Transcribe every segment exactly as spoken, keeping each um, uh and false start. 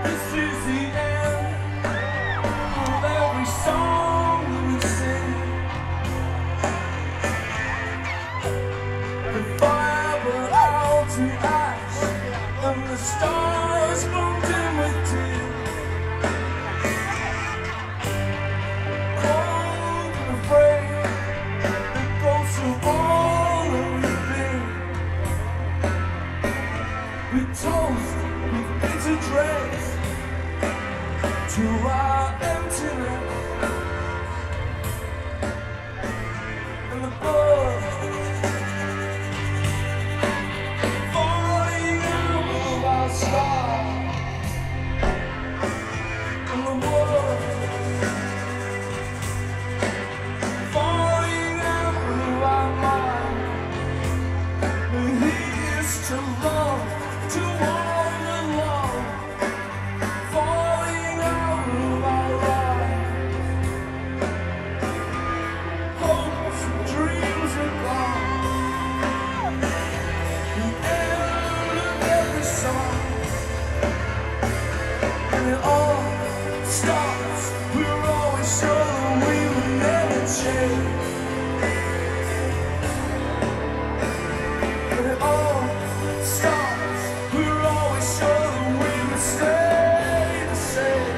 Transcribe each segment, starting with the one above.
This is the end of every song that we sing. The fire burned out to ash, and the stars grown dim with tears. Cold and afraid, the ghosts of all that we've been. We toast with bitter dregs to our emptiness, and the blood falling out of our stars, and the blood falling out of our mind. And here's to love, to one and love, falling out of our lives. Hopes and dreams are gone. The end of every song, and it all stops. We were always sure that we would never change. But it all stops. We were always sure that we would stay the same.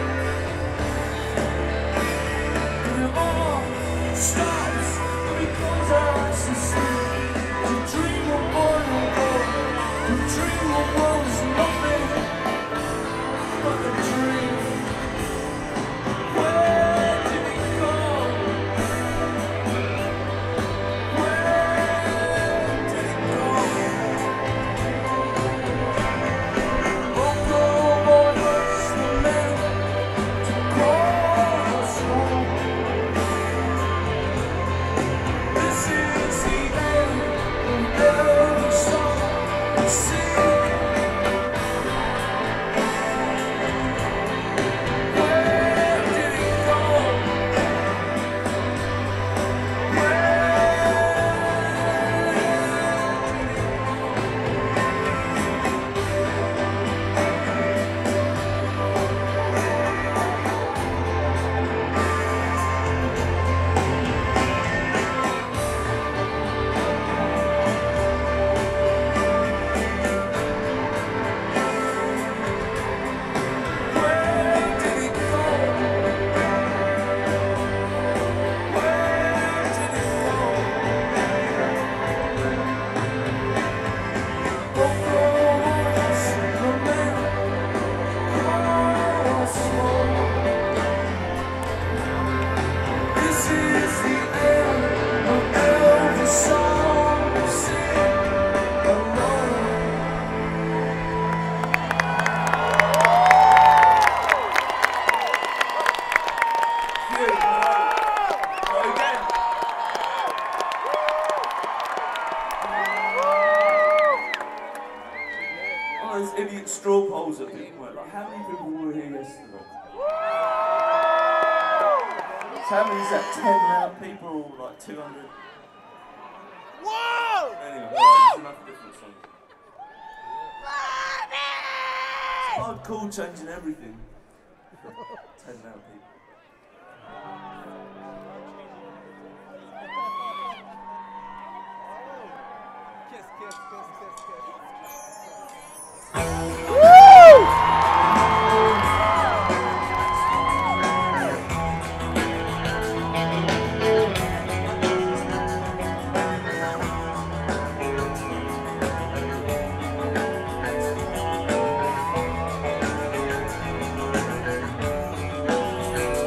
But it all stops when we close our eyes and sleep. To dream of boy or girl, to dream of world is nothing but a dream. Where did it go? Where did it go? Oh, girl, boy, what's the man to call us home? This is the end of every song we sing. Where did it go? Those idiot straw polls that people went like, how many people were here yesterday? So how many is that? ten loud people or like two hundred? Whoa! Anyway, Whoa! right, there's enough different songs. It's hard cool changing everything. ten loud people. Kiss, kiss, kiss, kiss, kiss. Woo!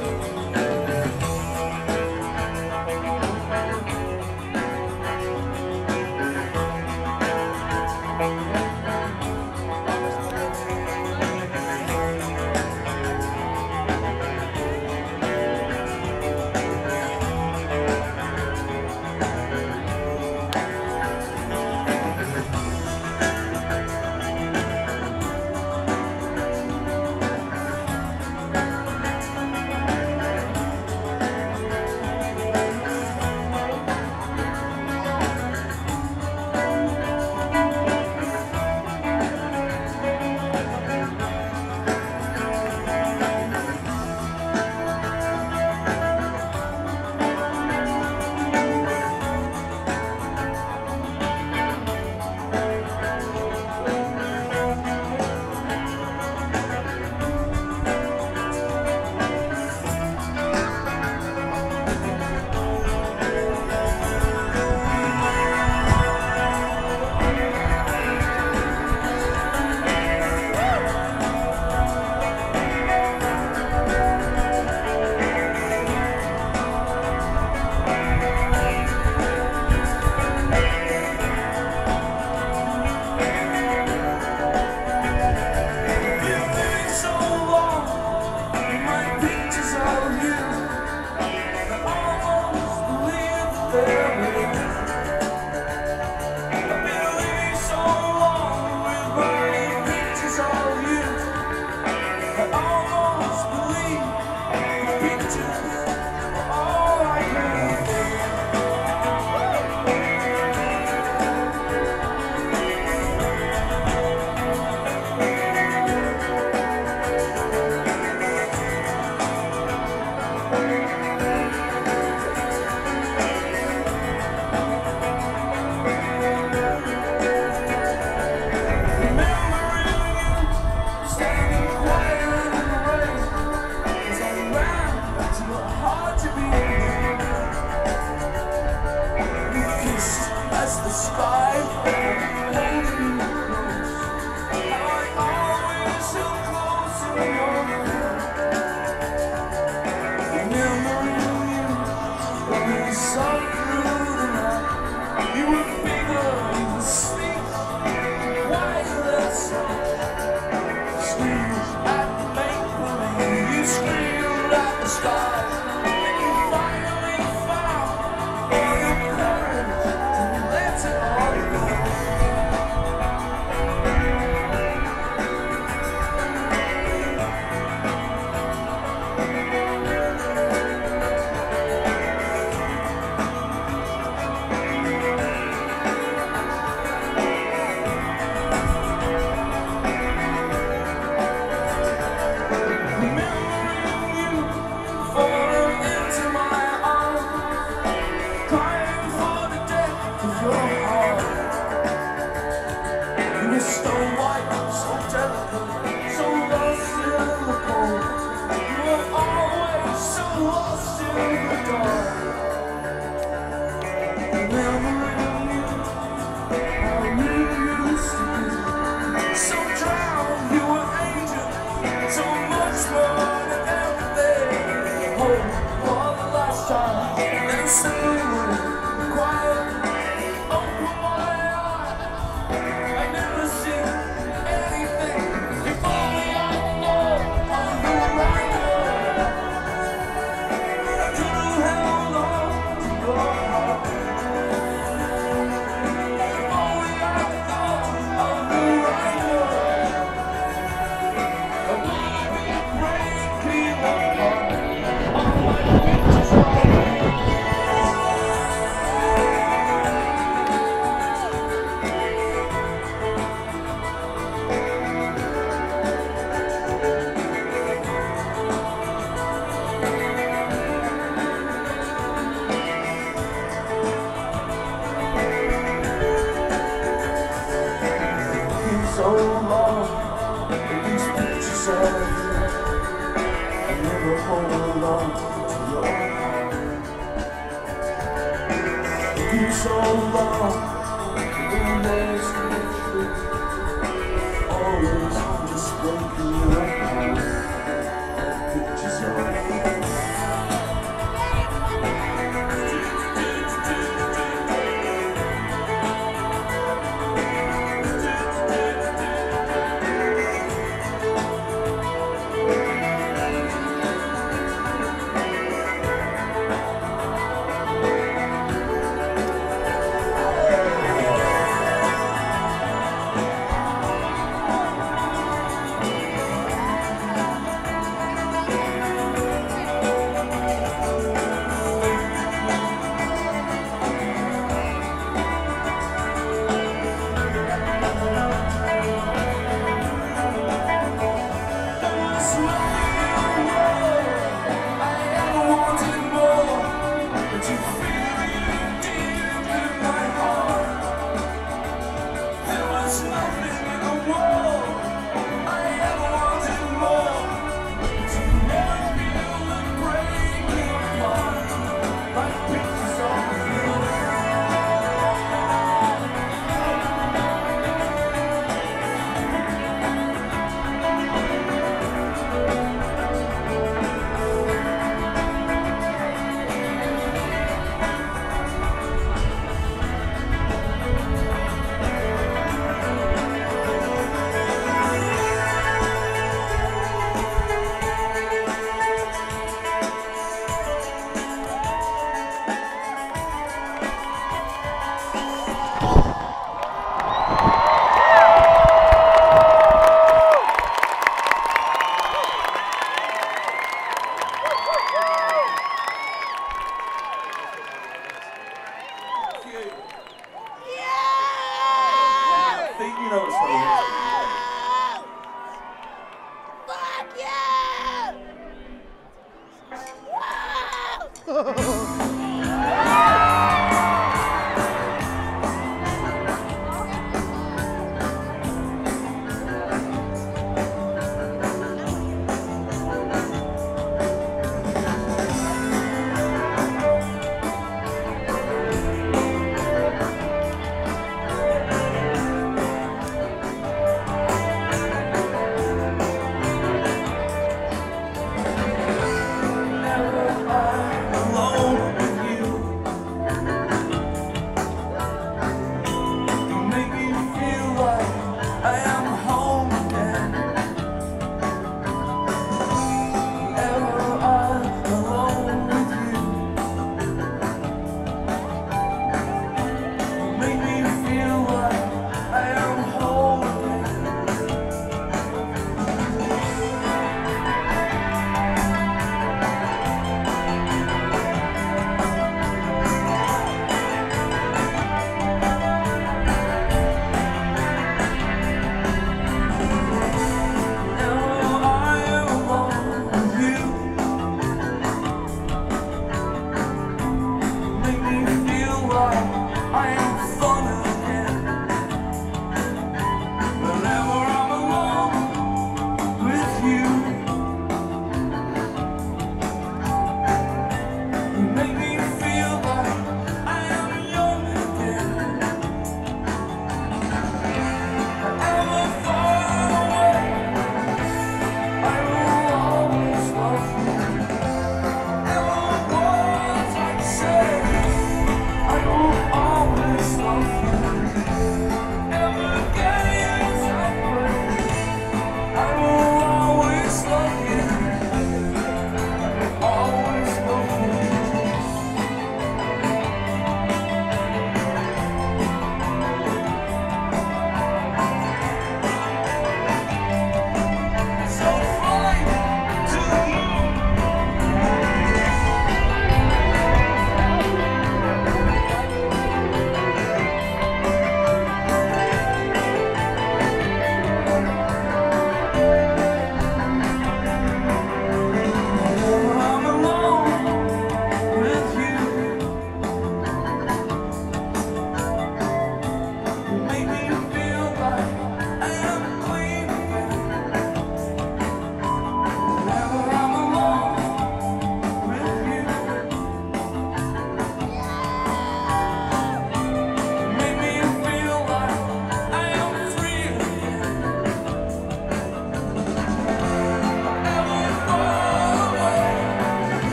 Thank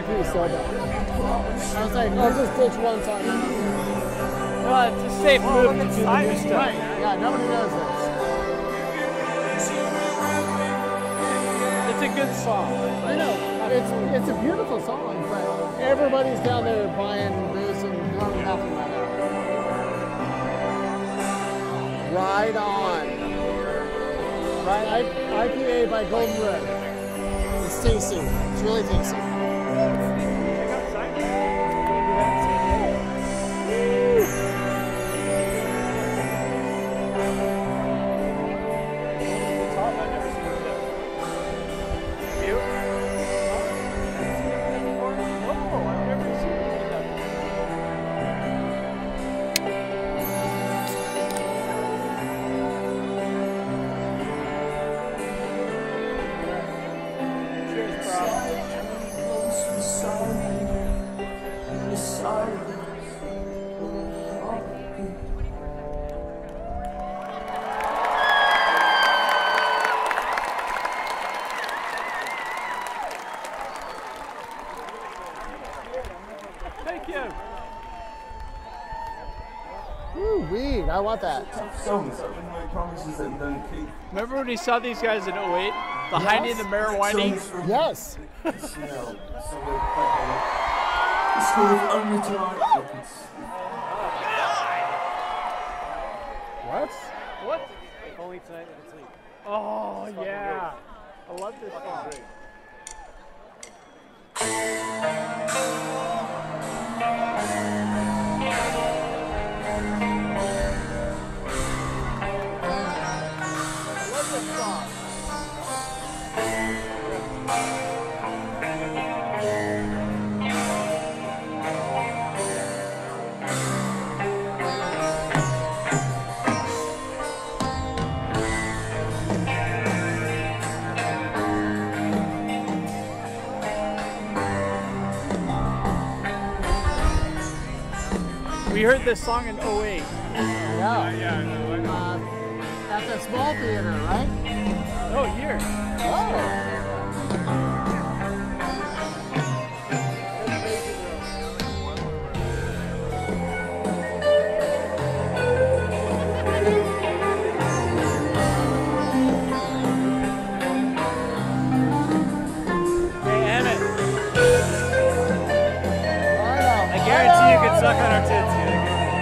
be so bad. I was like, I'll just ditch one song. Well, it's a safe move to do the Right, new stuff. right. Yeah, nobody knows this. It's a good song. I know. It's it's a beautiful song, but everybody's down there buying booze and doing nothing right now. Right on. Right, I, I P A by Golden Road. It's tasty. It's really tasty. Thank you. Ooh, weed. I want that. Songs that when they promises and don't keep. Remember when we saw these guys in oh eight? The Heine and the Marijuana? Songs from Yes. you know, sort of like a, it's called Only Tonight Records. What? What? Only tonight I can sleep. Oh, yeah. I love this song. I love this song. We heard this song in oh eight. Yeah. yeah. Uh, at the small theater, right? Oh, here. Oh. Hey, Emmett, I know. I guarantee you could suck on our tits. Yeah.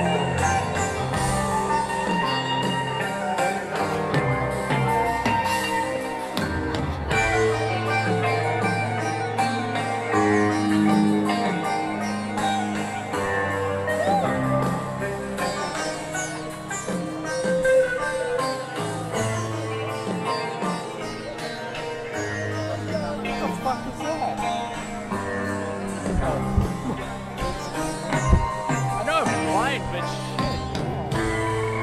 I know I'm blind, but shit.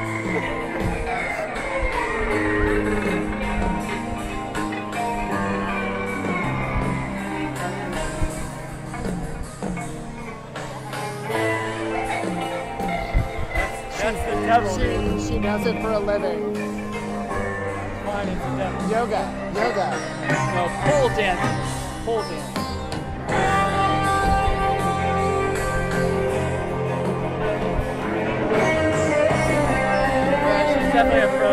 That's the devil. She, she does it for a living. Fine, it's the devil. Yoga. Yoga. No, pole dancing. Pole dancing. She's definitely a pro.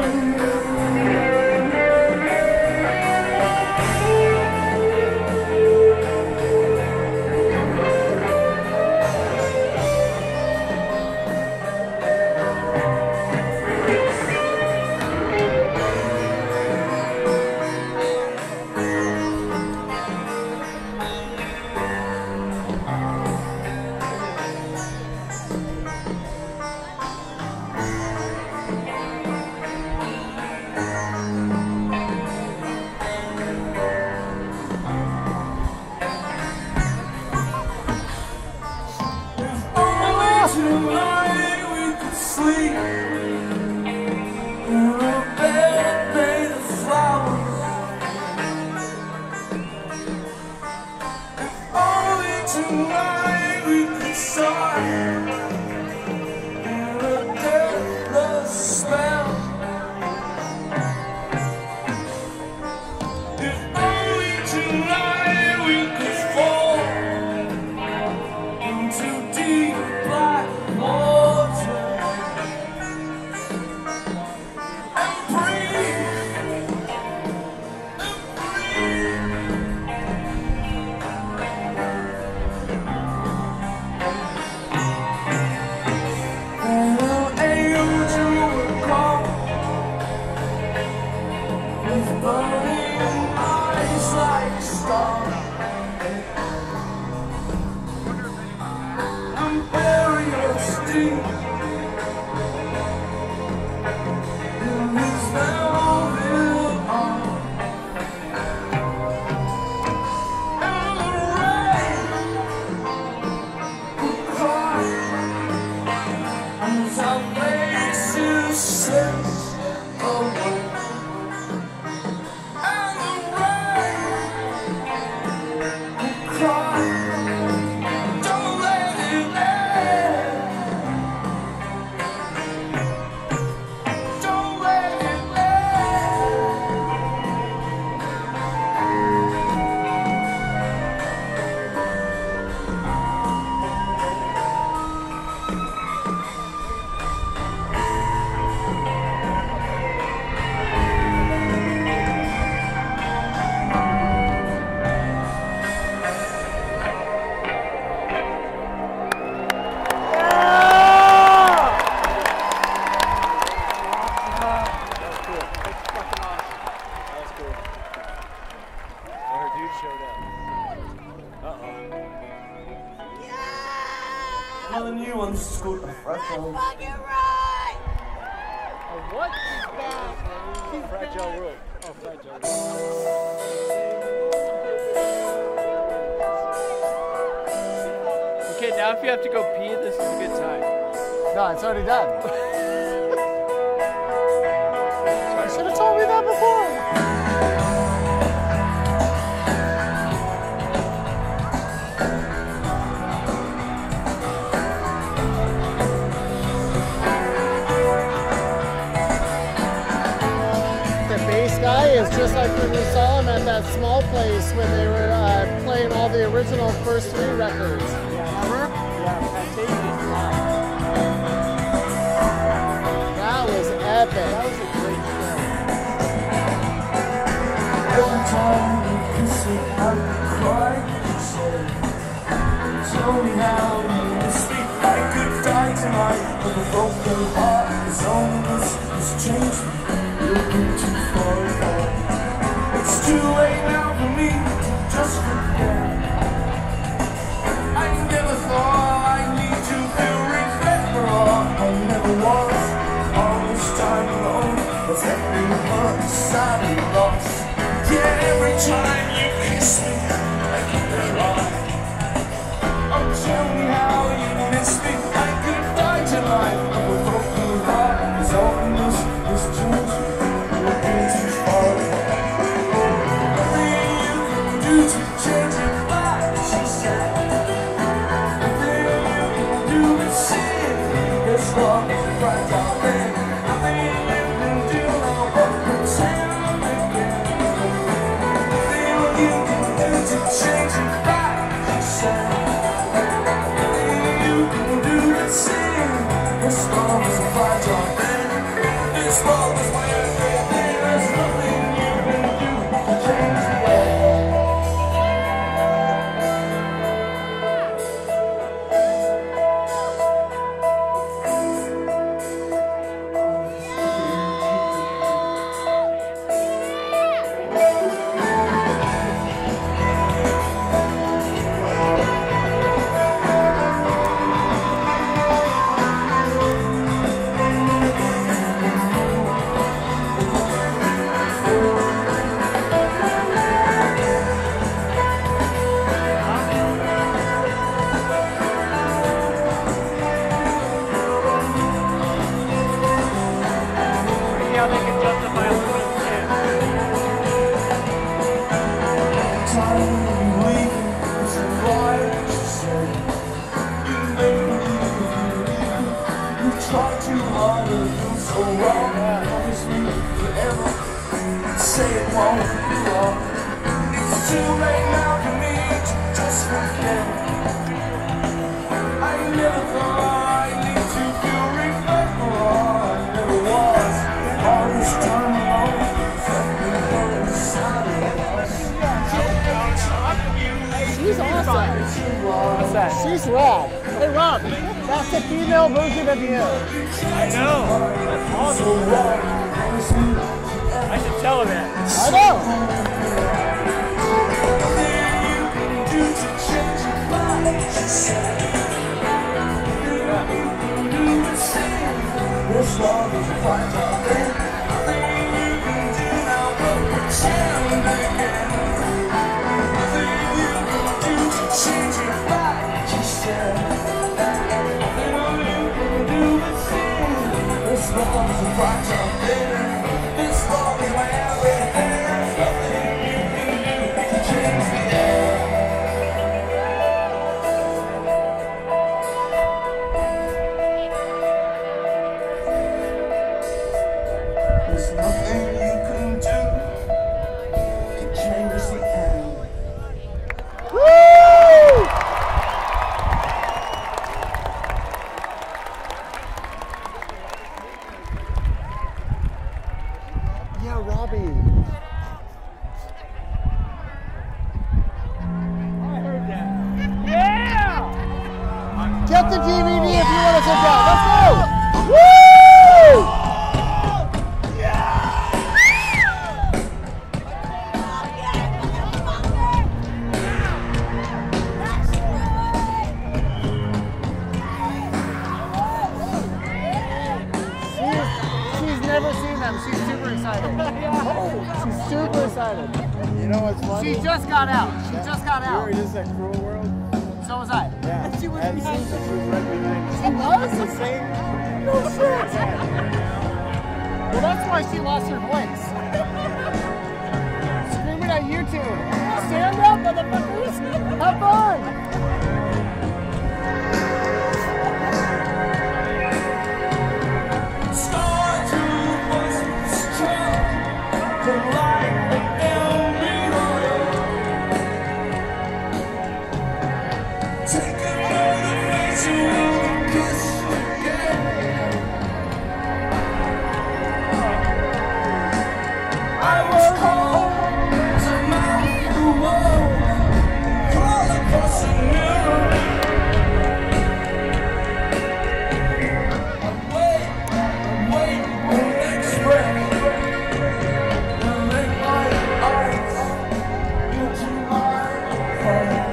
with burning eyes like stars. And bury us deep in this velvet arm. And the rain will cry as our faces sense away. And the rain will cry. Don't let it end. Don't let it end. Telling you on the school of fragile. What is that? Fragile Rope. Oh, Fragile Rope. Okay, now if you have to go pee, this is a good time. No, it's already done. You should have told me that before. The bass guy is just like when we saw him at that small place when they were uh, playing all the original first three records. Remember? Yeah, Fantasia. That was epic. That was a great show. Every time you kiss me, I cry. You say, tell me how you miss me. I could die tonight with a broken heart. As long as it's changed me, you'll be too far apart. It's too late now for me to just forget. I never thought I need to feel regret for all I never was. All this time alone has left me hurt, sadly lost. Yeah, every time you kiss me, I keep it right. Oh, tell me how you miss me. I could die tonight of a broken heart. As long as this change me, you'll be too far apart. Nothing you can do to change it back, she said. Nothing you can do to see it. This love is fragile, man. Nothing you can do now but pretend again. Nothing you can do to change it back, she said. Nothing you can do to see it. This love is fragile, man. This love is my everything. There's nothing you can do to change it. See how they can justify aluminum tin. Time you leave, it's a lie, she said. You make me believe. You try too hard to do so wrong. Promise me forever. Say it won't be wrong. It's too late now for me to just forget. I never thought I need to feel regret for all I never was. All this time alone, something hurt inside of us. She's awesome. What's that? She's rad. Hey Rob, that's the female version of you. I know. That's awesome. So wrong, promise me I should tell her that. I know. This love is a fight out there. Nothing you can do now but pretend again. Nothing you can do to change your mind. She said, nothing you can do but sin. This love is a fight out there. This love is my everything. Nothing you can do to change the air. There's nothing you can do to change the end. Woo! Yeah, Robbie. I heard that. Yeah! Get the D V D if you want to sit down. Let's go! Woo! She's, she's never seen them. She's super excited. She's super excited. You know what's funny? She just got out. She just got You out. were just at Cruel World? So was I. Yeah. She was and behind Susan, she was right behind you. She was? The same. No shit. Well, that's why she lost her voice. Screaming at YouTube. Stand up, motherfuckers. Have fun. Start to voice strong. The light will be on. Take another face and we'll kiss again. I was cold as a mountain who won't crawl across the mirror. I'm waiting, I'm waiting for the next breath. And let my eyes into my heart.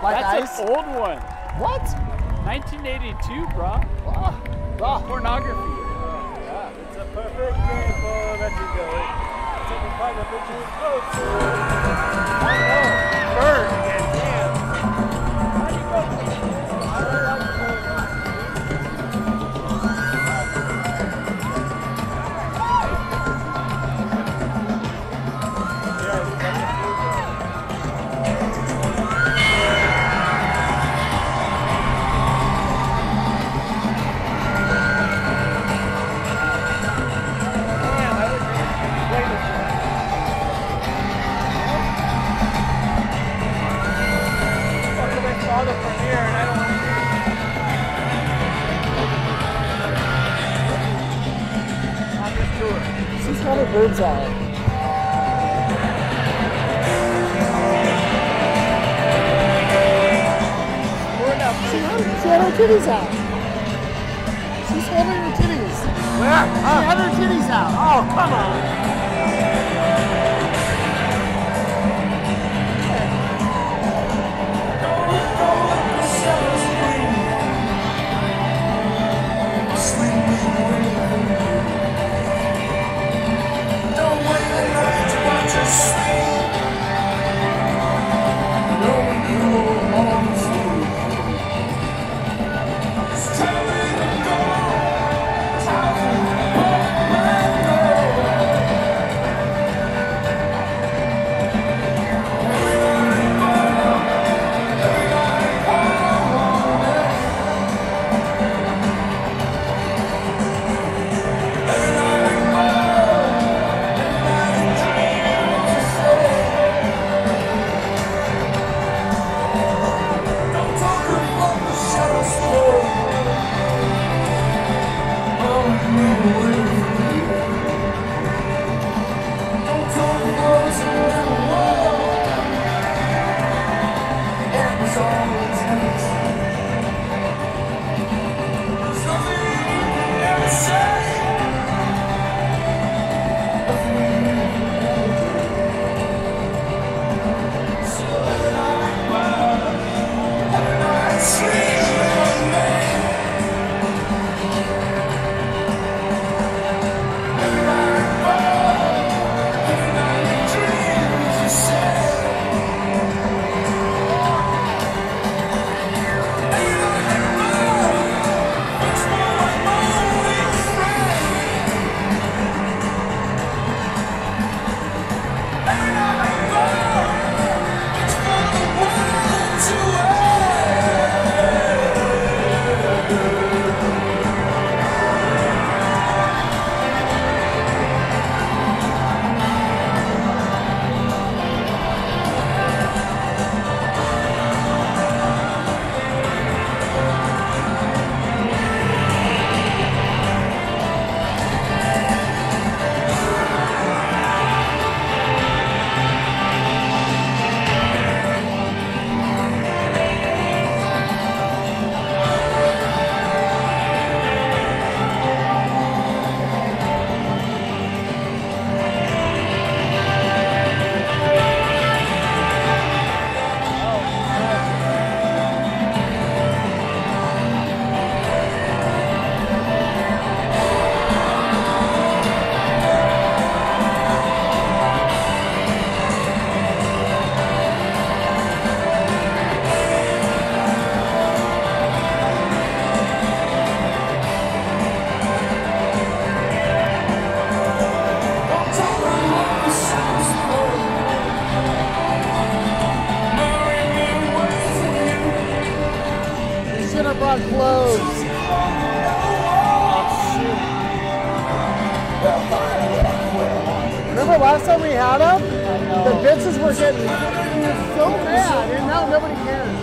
Like That's ice? an old one. What? nineteen eighty-two, bro. Oh, oh. Pornography. It's a perfect game for that you go. Take a five of pictures. Oh, no. Bird again. Damn. How do you go? I don't like to go. She's got her boobs out. She had, she had her titties out. She's holding her titties. Where? She had her titties out. Oh, come on. Clothes. Remember last time we had them? The bitches were getting so mad, and now nobody cares.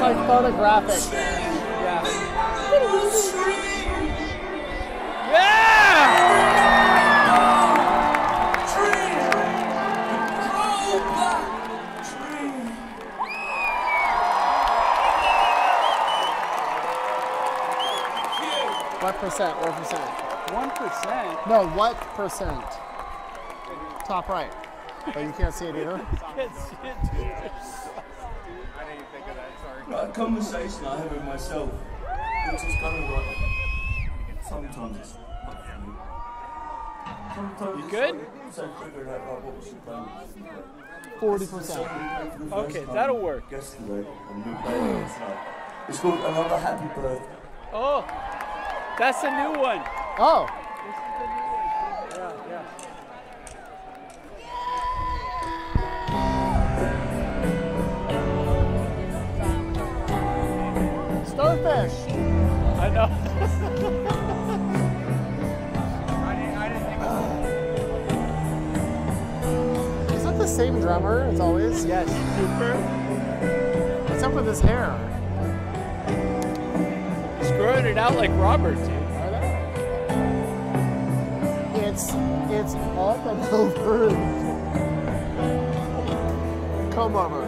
like photographic. Yeah. Yeah! What percent? What percent? One percent. No, what percent? Top right. But you can't see it either. Can't see it, dude. I didn't even think of that, sorry. Like a conversation I had with myself, which is kind of like, sometimes it's not funny. Sometimes You it's good? like, so figuring out like what we should play. Forty percent. Okay, that'll work. Yesterday, and we played it last night. It's called Another Happy Birthday. Oh, that's a new one. Oh. Yeah, yeah. Starfish. I know. I didn't, I didn't think of Is that the same drummer as always? Yes, super. What's up with his hair? He's growing it out like Robert, dude. Are they? It's it's up and over. Come over.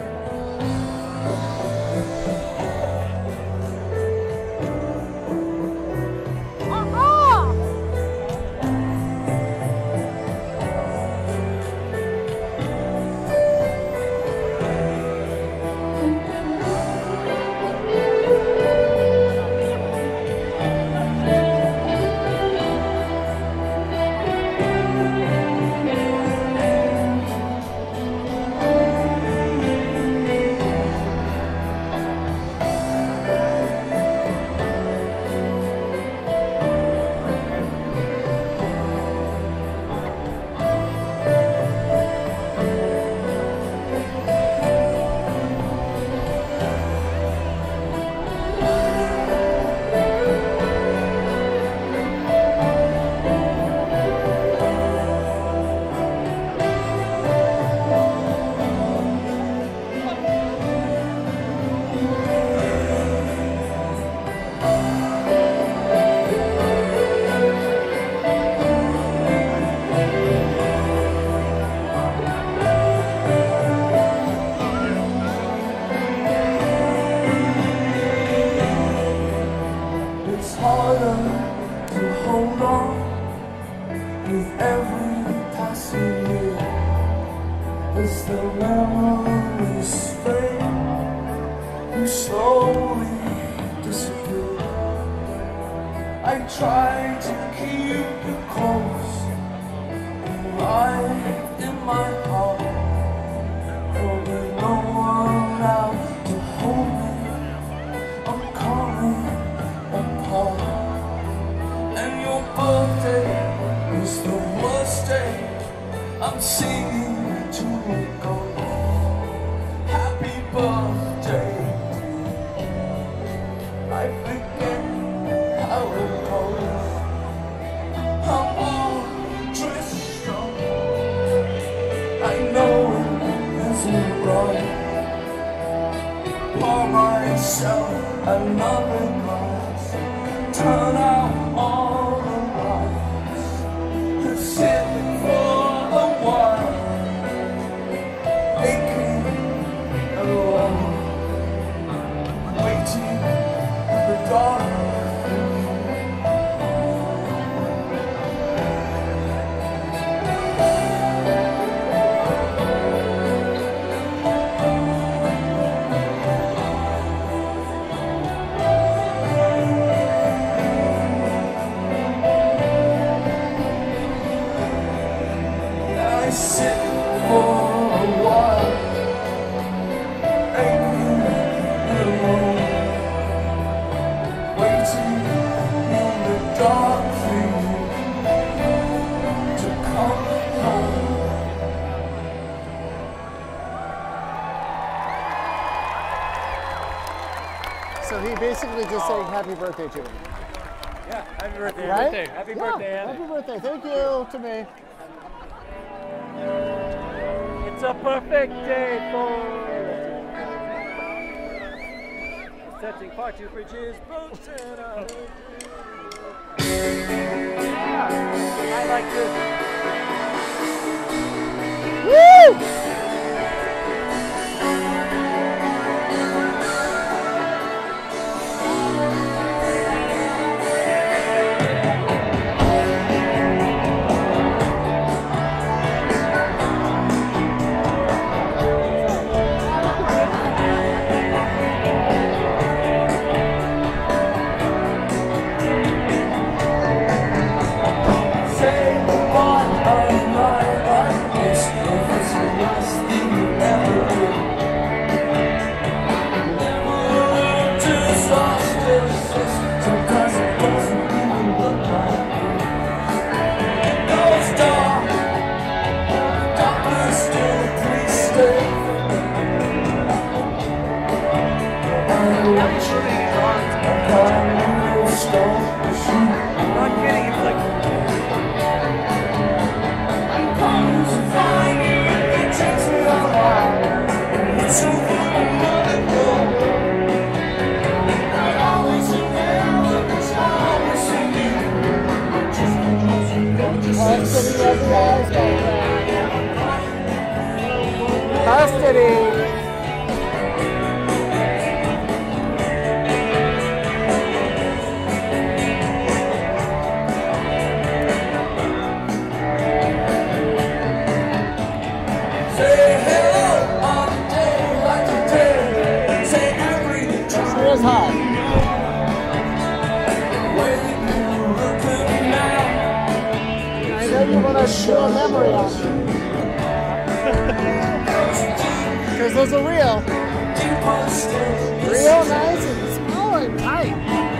It's harder to hold on with every passing year as the memories fade, you slowly disappear. I try to keep you close, alive in my heart, but with no one out to hold me, I'm calling apart. And your birthday is the worst day. I'm singing to a ghost. Happy birthday. I forget how it goes. I'm all dressed up. I know it isn't right. Pour myself another glass. Turn out all the lights. And sit for a while. Aching and alone. Waiting in the dark. I sit for a while, aching and alone, waiting in the dark for you to come home. So he basically just saying happy birthday to him. Yeah, happy birthday. Right? Happy birthday, happy Yeah, birthday, Andy. happy birthday. Thank you to me. It's a perfect day for Setting fire to bridges, boats and uh, I like this. Woo! Custody. It's hot. I know you want to show a memory on it. Because those are real. Real nice and small and tight.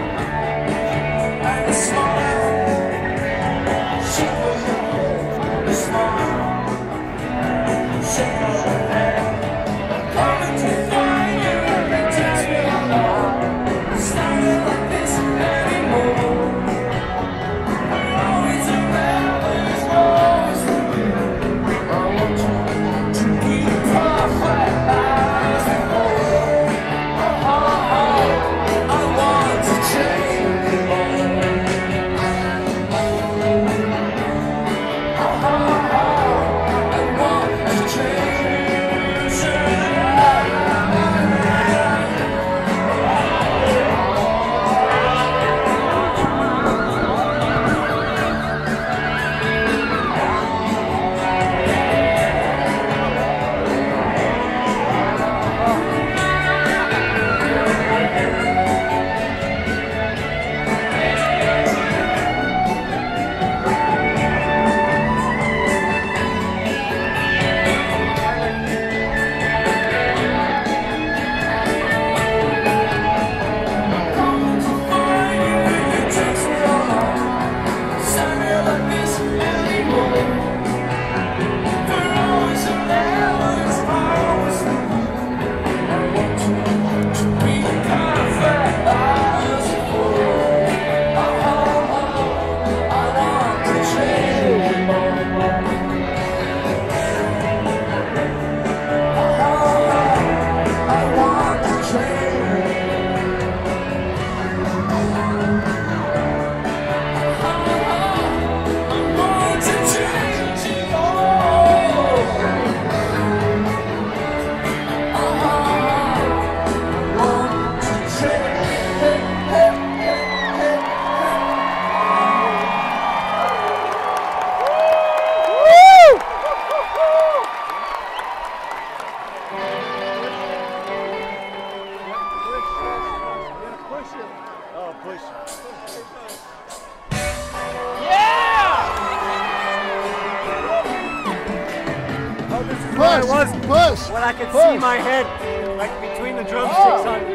Push, I was push. When I could push. see my head, like between the drumsticks Oh. on.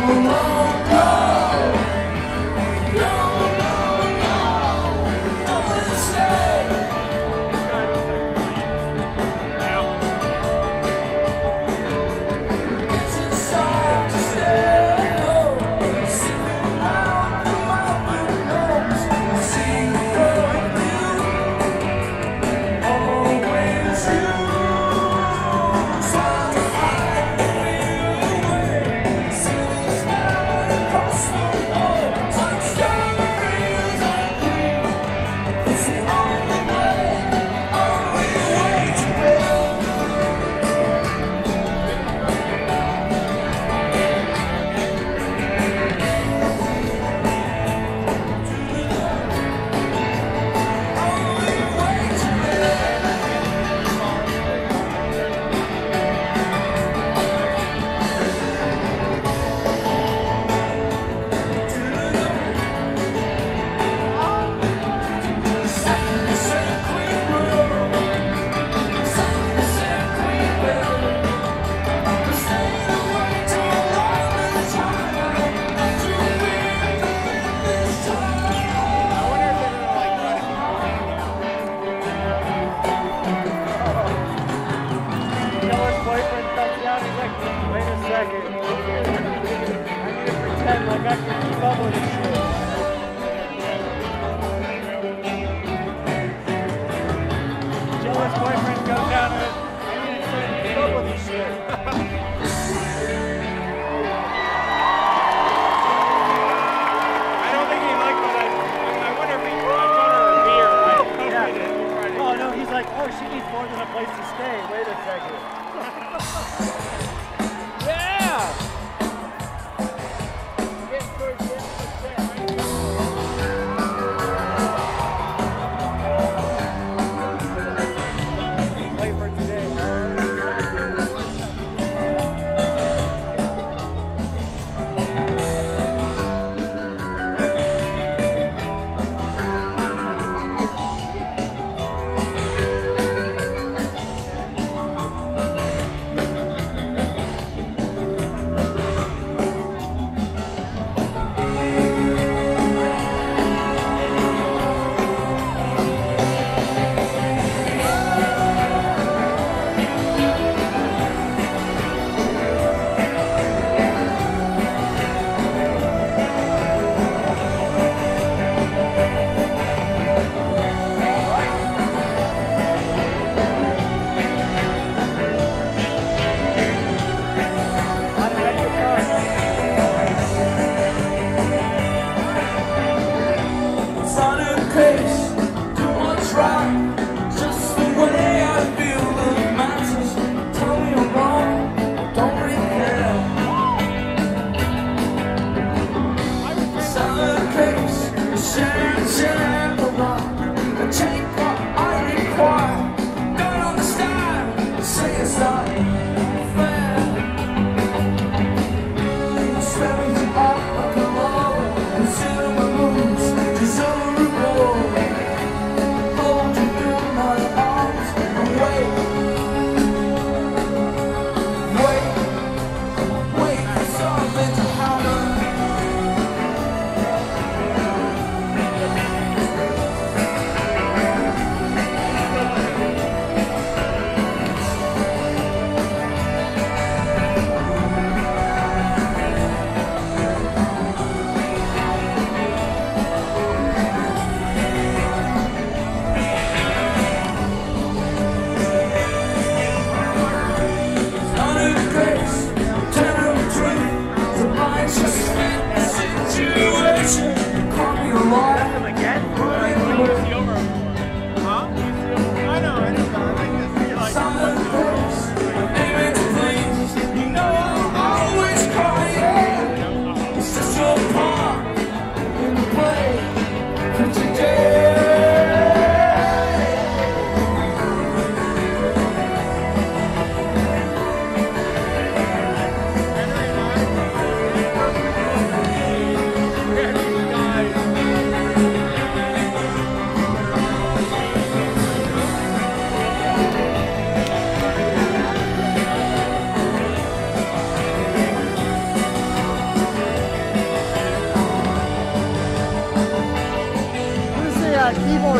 Always you.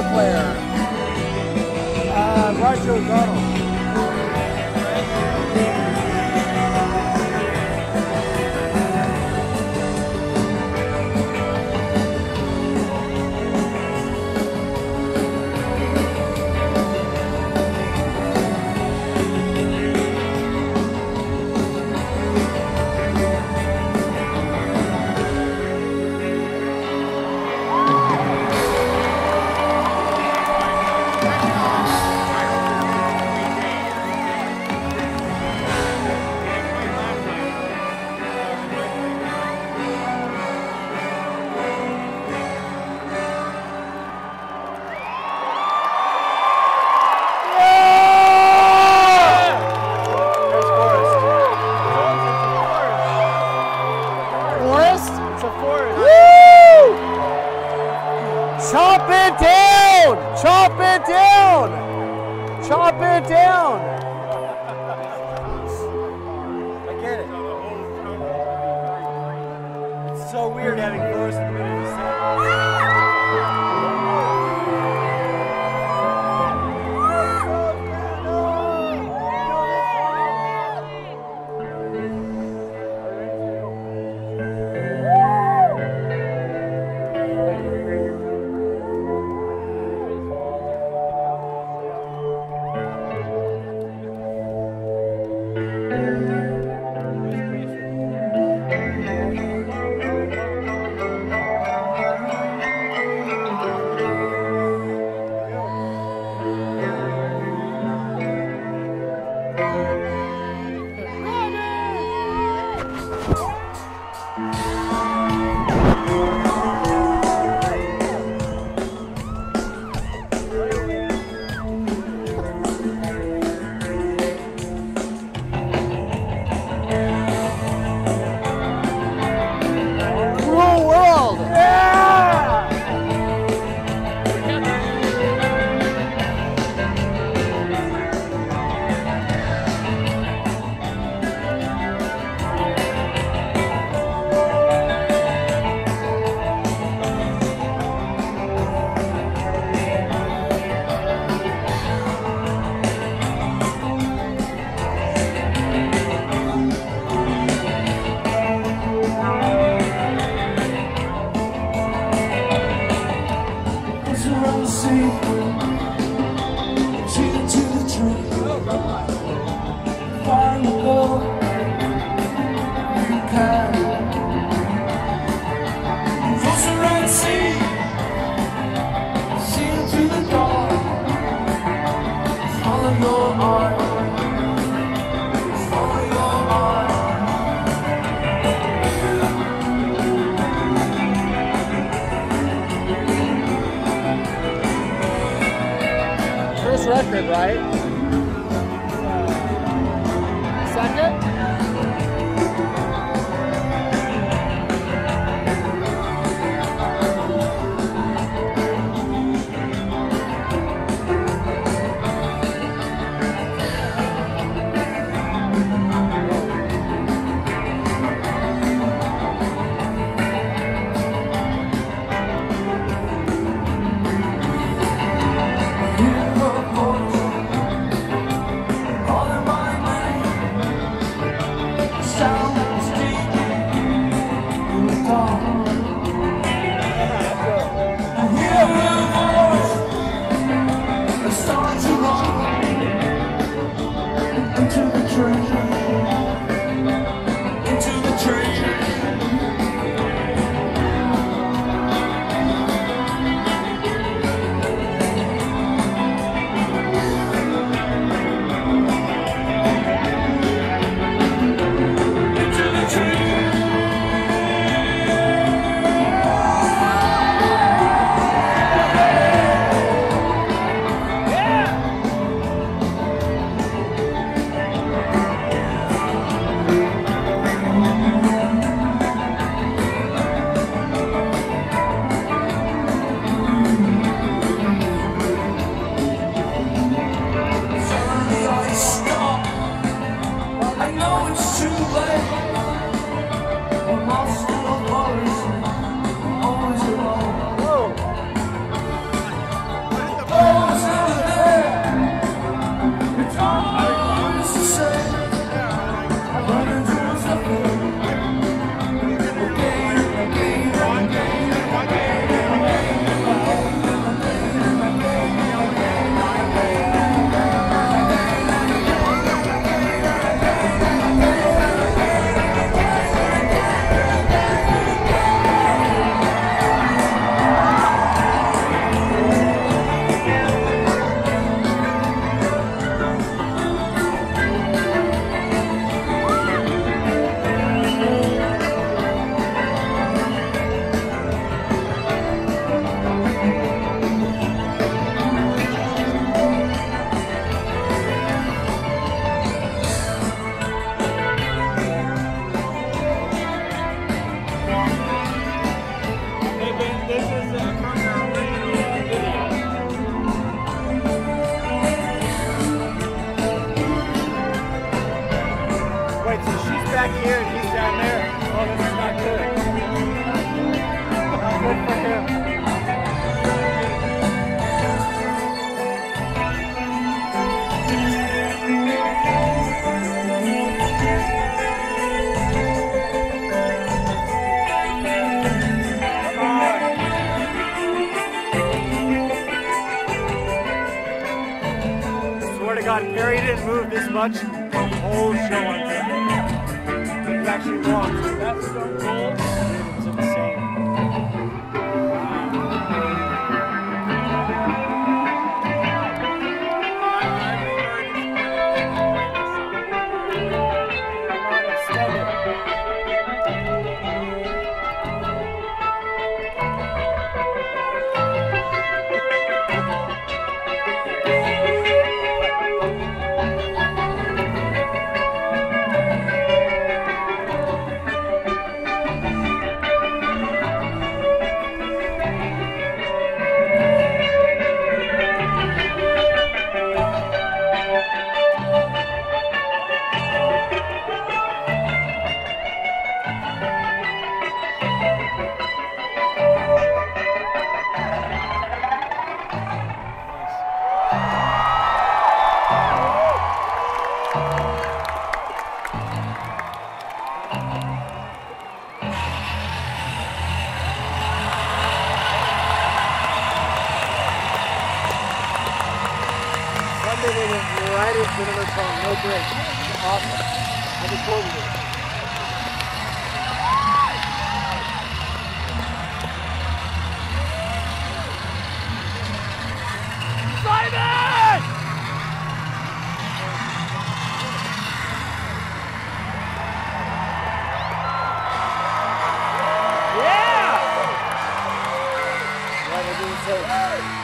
keyboard player? Uh, Roger O'Donnell. Chop it down! Chop it down! Chop it down! I get it. It's so weird having forest in the middle of the set. First record, right? Second? Into the tree. move this much, the whole show on Sunday. It's actually long. So that's Stone Cold. It's insane. Right into the song, no break. Awesome. I just told you. Simon! Yeah! Yeah, they're doing so.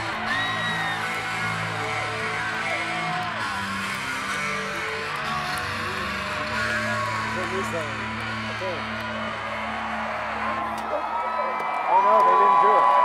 Oh no, they didn't do it.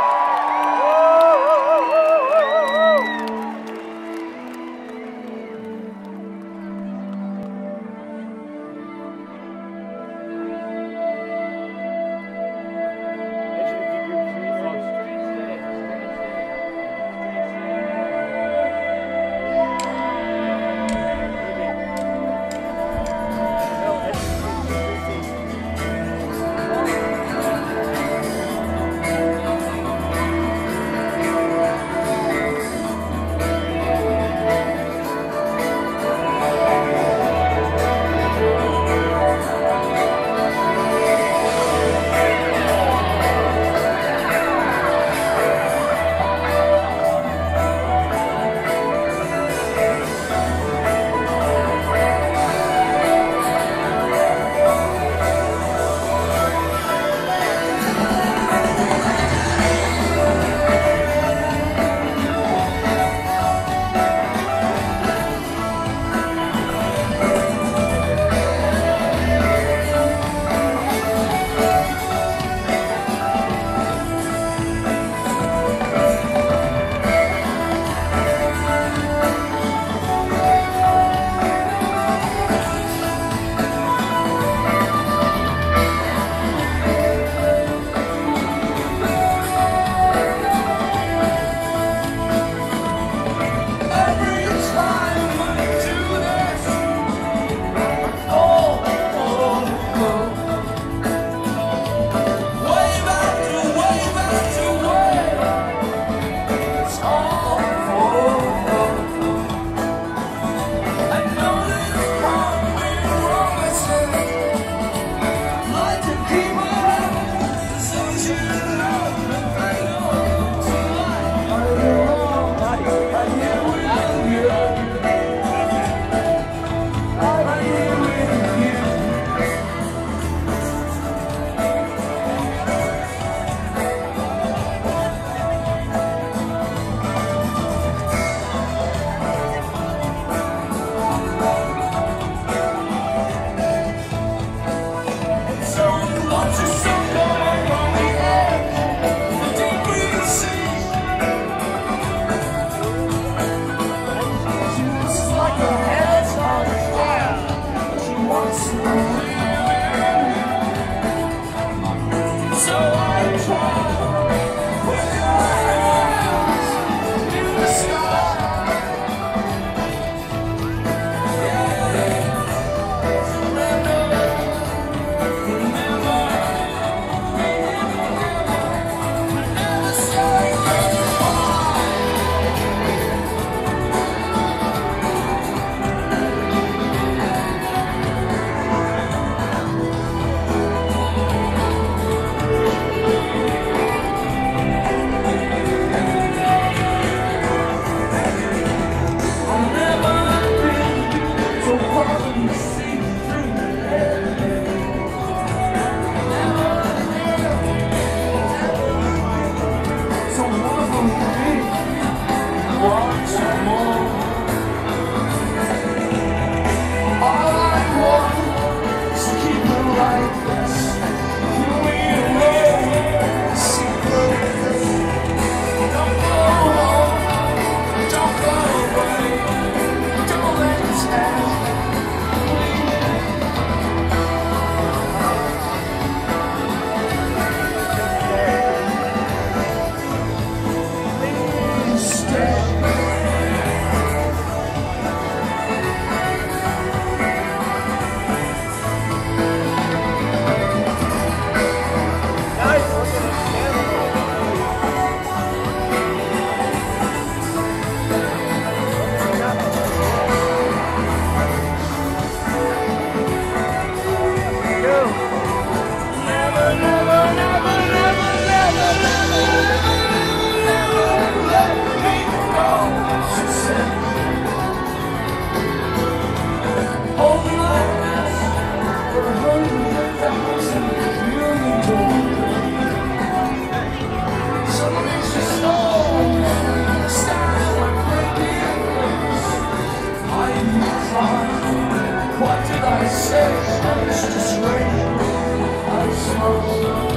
What did I say? I was just waiting. I smoked.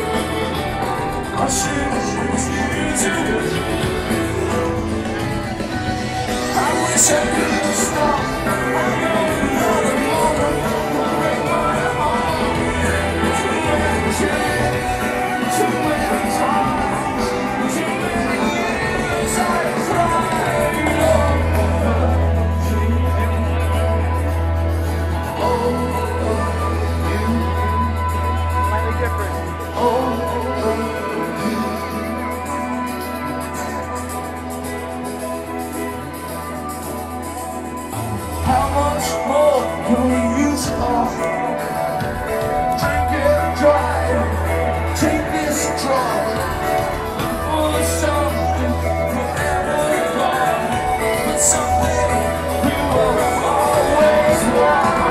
I should have you too. I wish I could stop. I know another moment will break my heart. Too many tears, too many times, too many years I cried over you. Oh, you. Slightly different. Oh. How much more can we use for? Drink it dry, take this drug, for something forever gone, but something we will always want.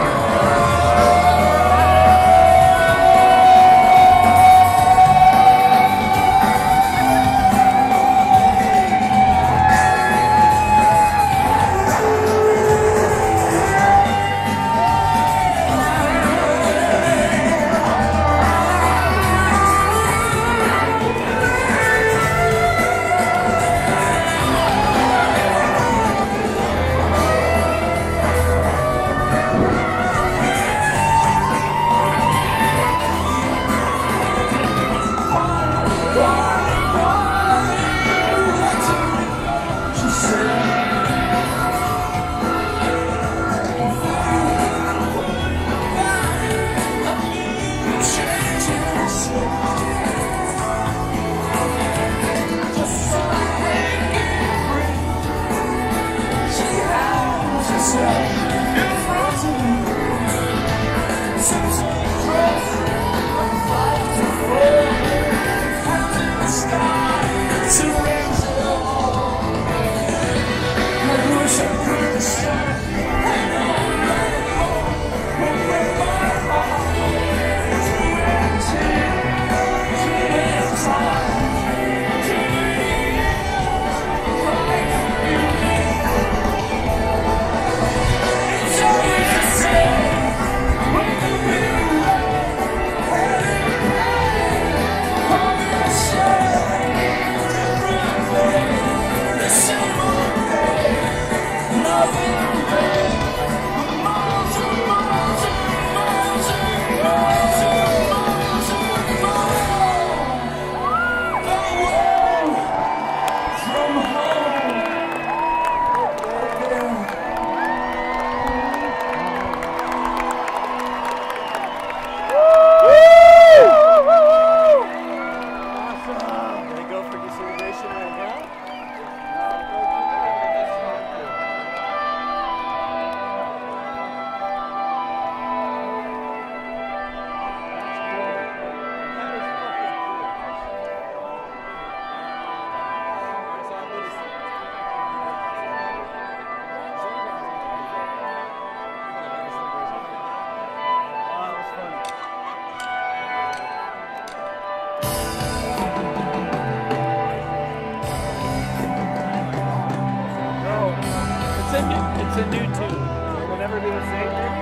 It's a new tune. It will never be the same thing.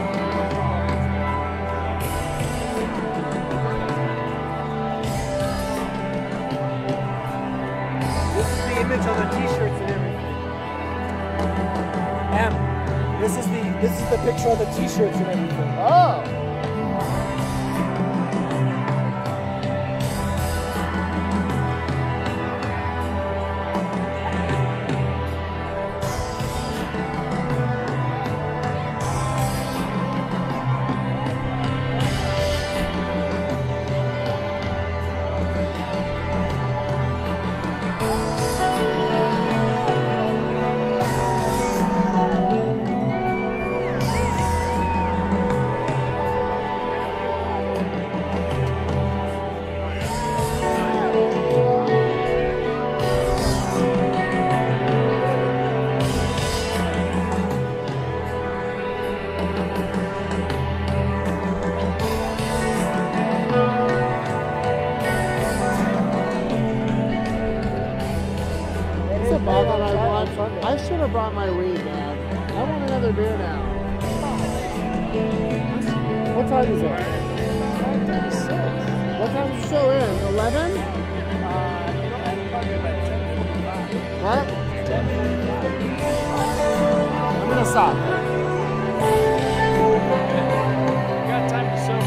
This is the image on the t-shirts and everything. M. This is the this is the picture of the t-shirts and everything. Oh. have brought my weed, man. I want another beer now. What time is it? five thirty-six. What time is the show in? eleven? Uh, you don't have to park at about ten forty-five. What? ten forty-five. I'm gonna stop. You got time to sober up.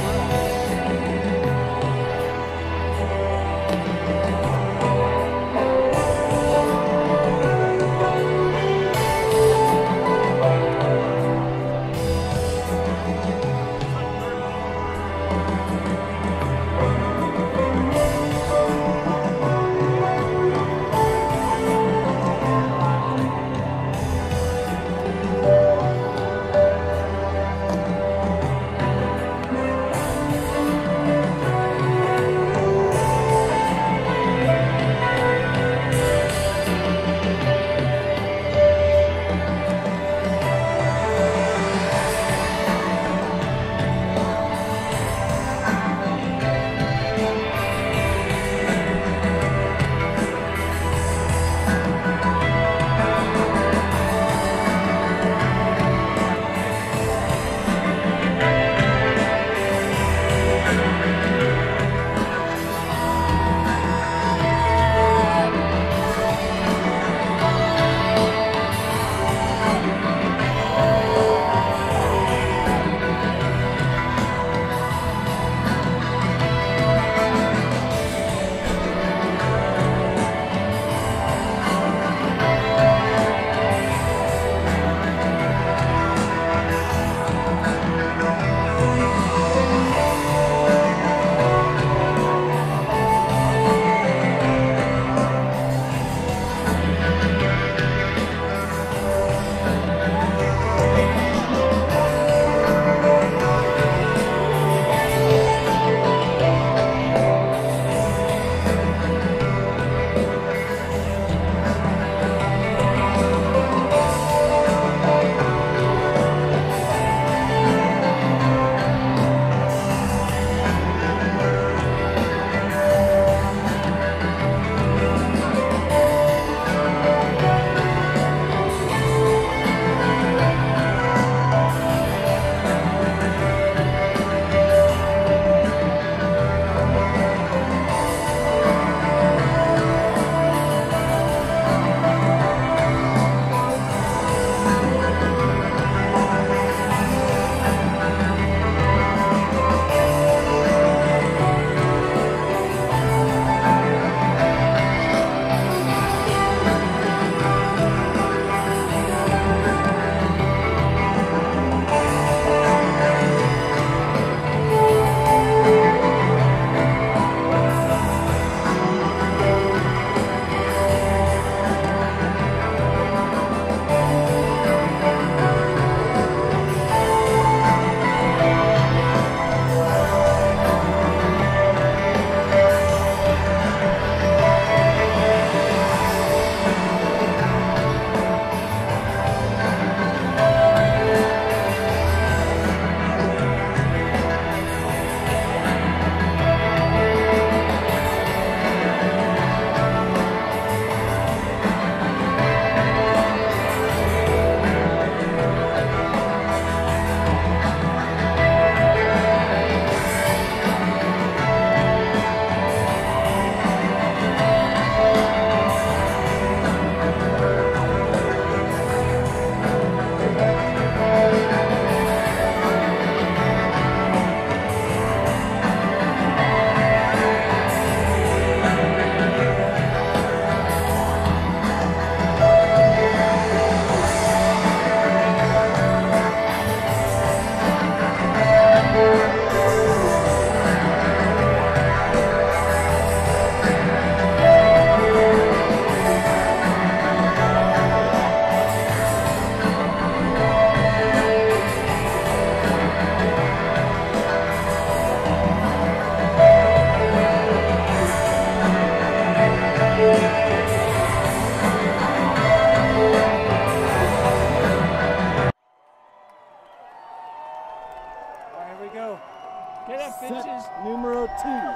numero two.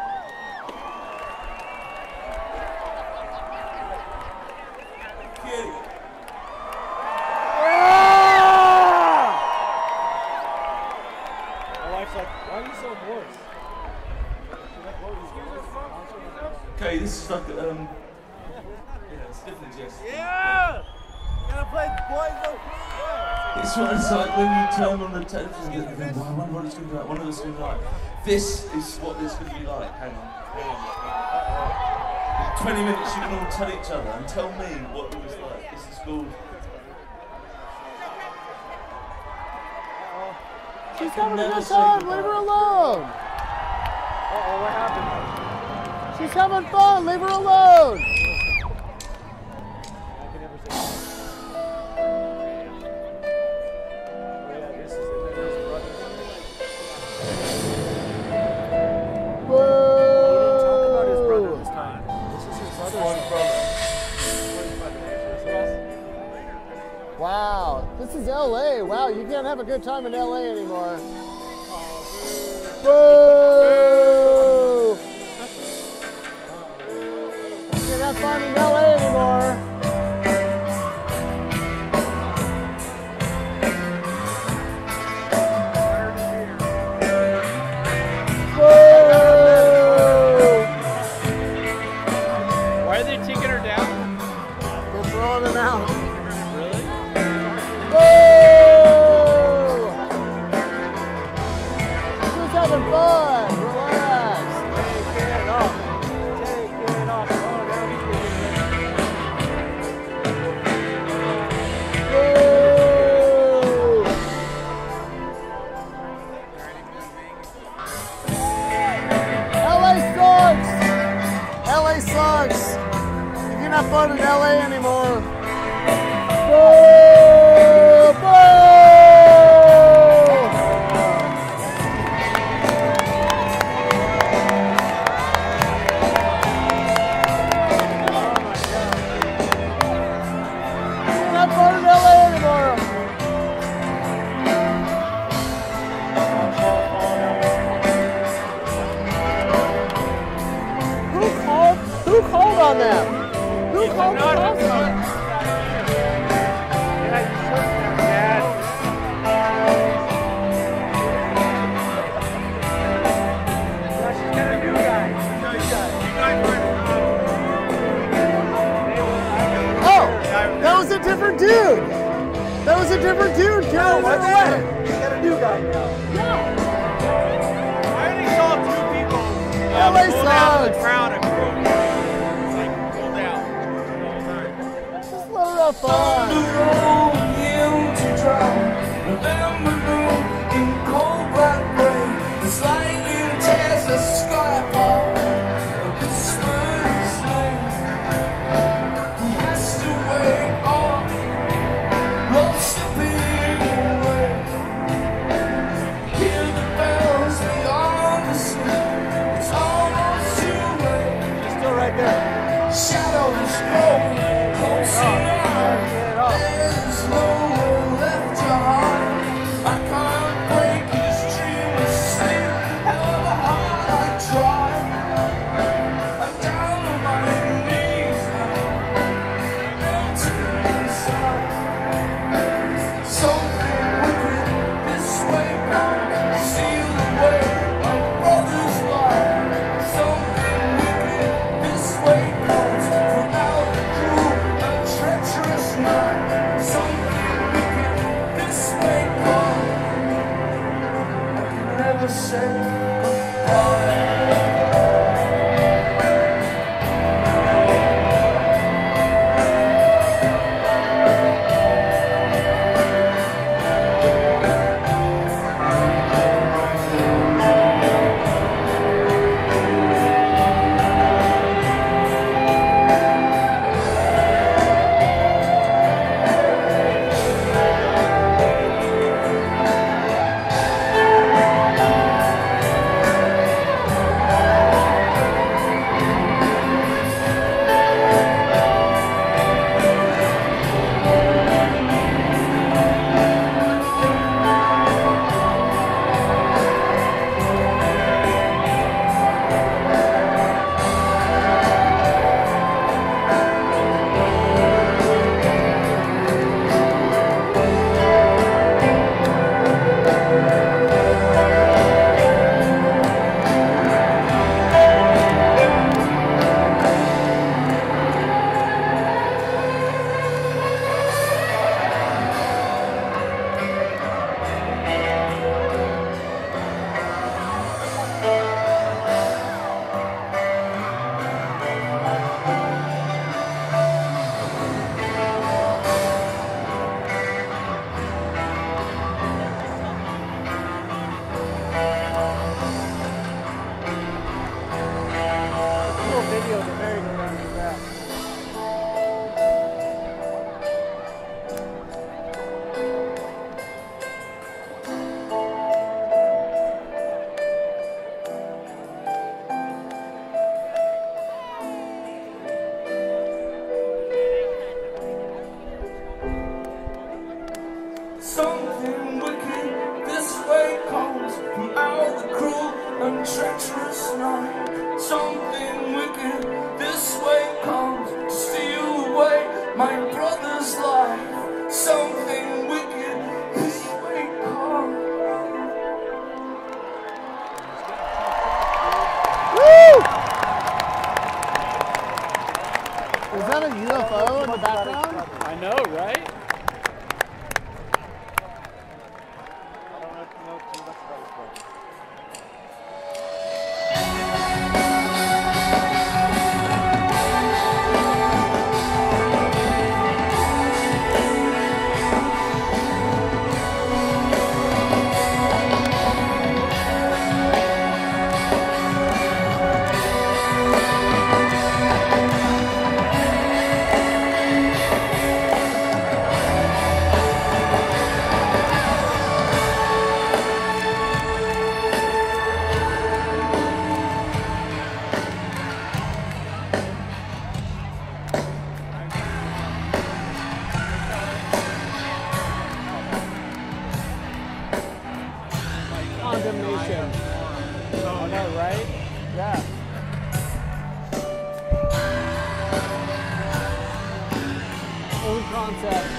Kitty. Okay, this is like um. Yeah, it's definitely just. Yeah! You gotta play boys don't cry. It's what it's like when you turn on the television and think, well, I wonder what it's going to be like. I wonder what it's going to be like. This is what it's going to be like. Hang on. Hang on. In twenty minutes, you can all tell each other and tell me what it was like. This is called. She's having a good time. Leave her alone. Uh-oh, what happened? She's having fun. Leave her alone. I can never say that. Oh yeah, this is and then his brother. Whoa. He didn't talk about his brother this time. This is his brother's One song. brother. Wow, this is L A. Wow, you can't have a good time in L A anymore. Boo! You can't have fun in L A anymore. Boo! Why are they taking her down? They're throwing them out. Really? Boo! Who's having fun? Relax. Take it off. Take it off. Oh, now he's getting L A sucks! L A sucks! You can't have fun in L A anymore. Boo! Boo! You can't have fun in L A anymore. Who called? Who called on them? Who called the cops on them? Yeah, you shouldn't have, Dad. No, she's got a new guy. No, you got it. You guys were. Oh, that was a different dude. That was a different dude carrying her away. He's got a new guy now. I only saw two people. L A pull down the sucks. crowd and go. Like, pull down. the whole time. Just let her have fun. You to drown. November moon in cold black rain. It's like you tears the sky apart. Christmas night. Who has to wait on? Lost to be away. Hear the bells beyond the sea. It's almost too late. She's still right there. Shadows go close enough. Get it off. There's feel the merry-go-round is that. Something wicked this way comes from out the cruel and treacherous night. Something wicked this way comes to steal away my brother's life. Something wicked this way comes. Woo! Is that a U F O in the background? I know, right? Condemnation. Oh, no, right? Yeah. Own concept.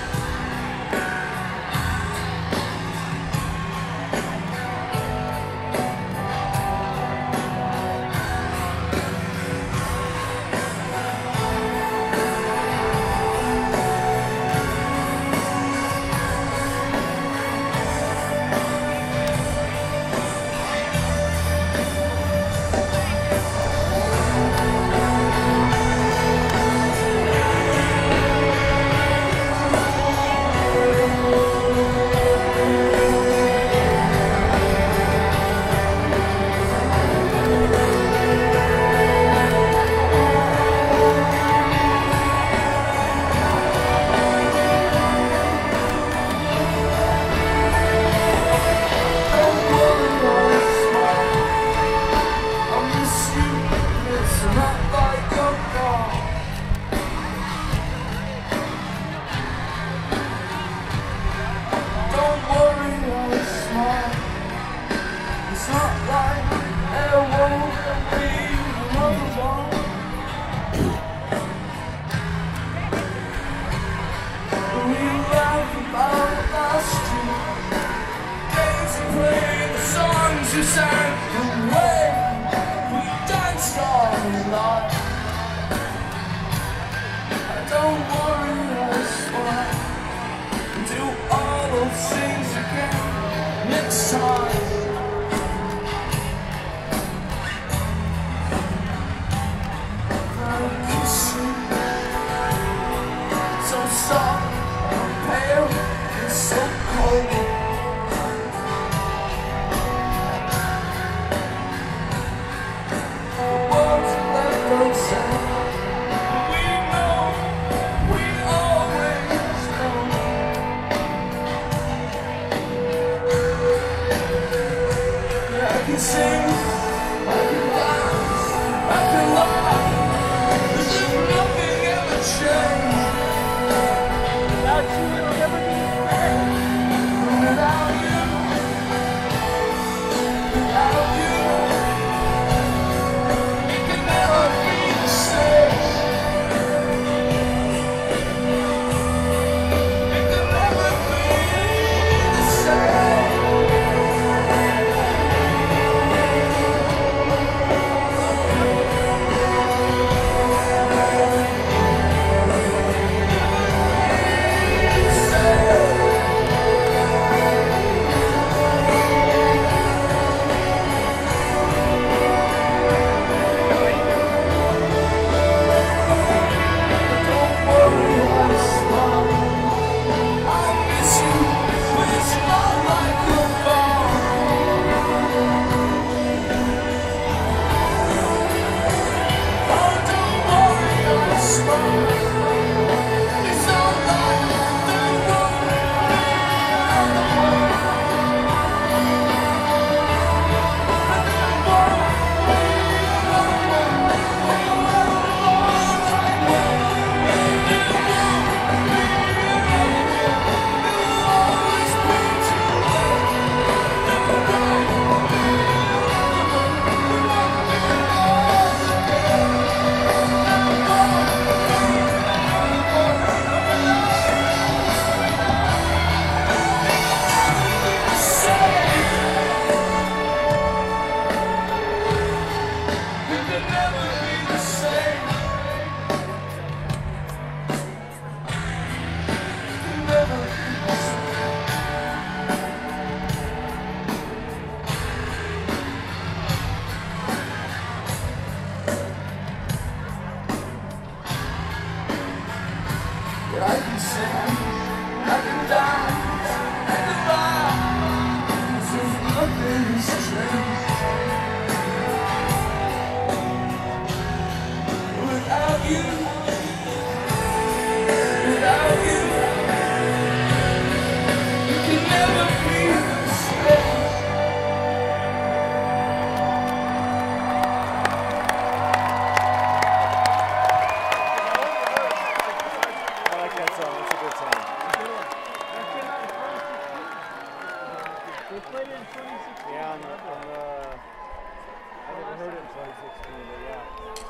You sang the way we danced all night. Don't worry, I swear, do all those things again next time. I'll kiss you, so soft, pale, and so cold. Yeah, I can sing, I can dance, I can laugh, as if nothing's changed. Without you, without you, you can never be the same. I like that song. It's a good song. They played it in twenty sixteen. Yeah, on the, on the, I never heard it in twenty sixteen, but yeah.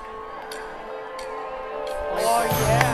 Oh yeah.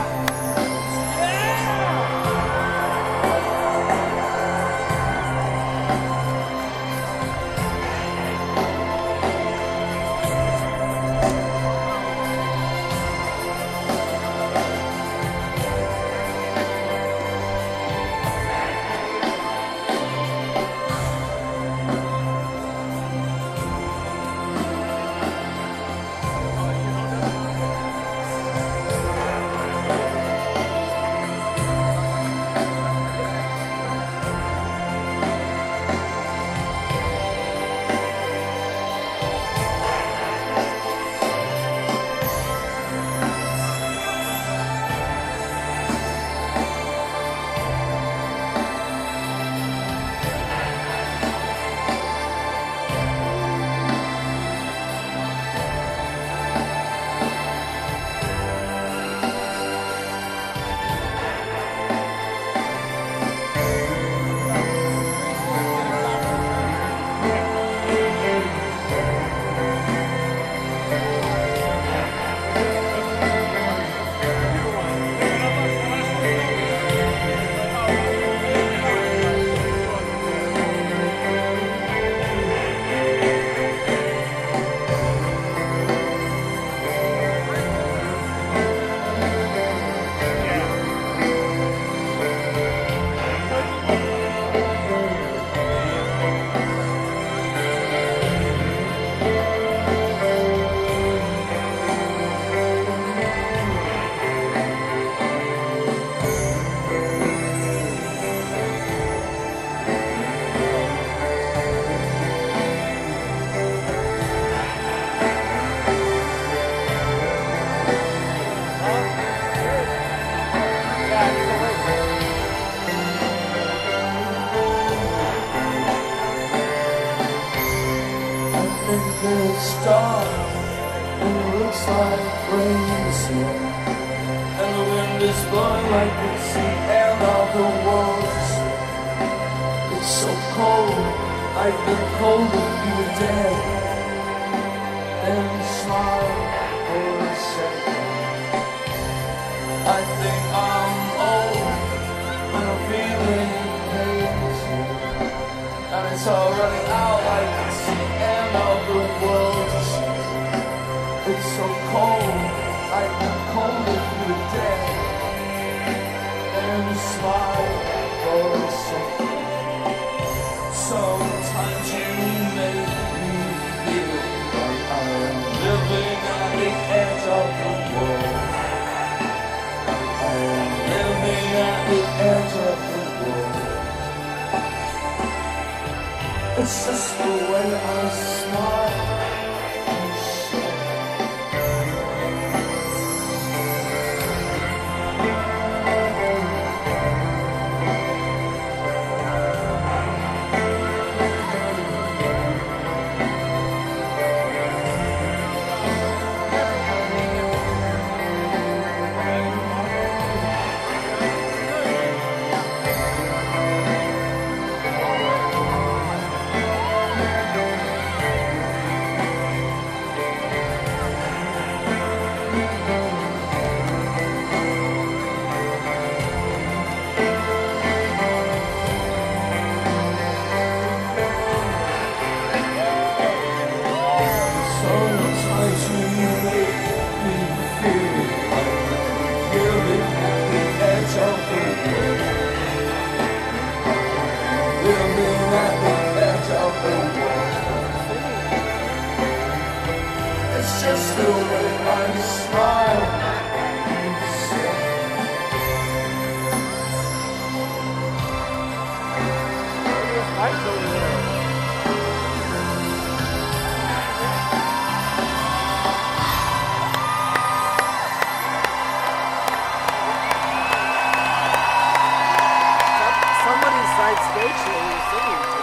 There's stars, and it looks like rain this year. And the wind is blowing like it's the end of the world. It's so cold, I'd been cold if you were dead. Then smile for a second. I think I'm old, and I'm feeling crazy. And it's all running out like it's the end of the world. It's so cold, I'd been cold if you were dead. And smile for a second. Sometimes you make me feel like I'm living at the edge of the world. I'm living at the edge of the world. It's just the way I smile and shake. just the way I smile. Lights over there. Somebody's side stage show was singing to.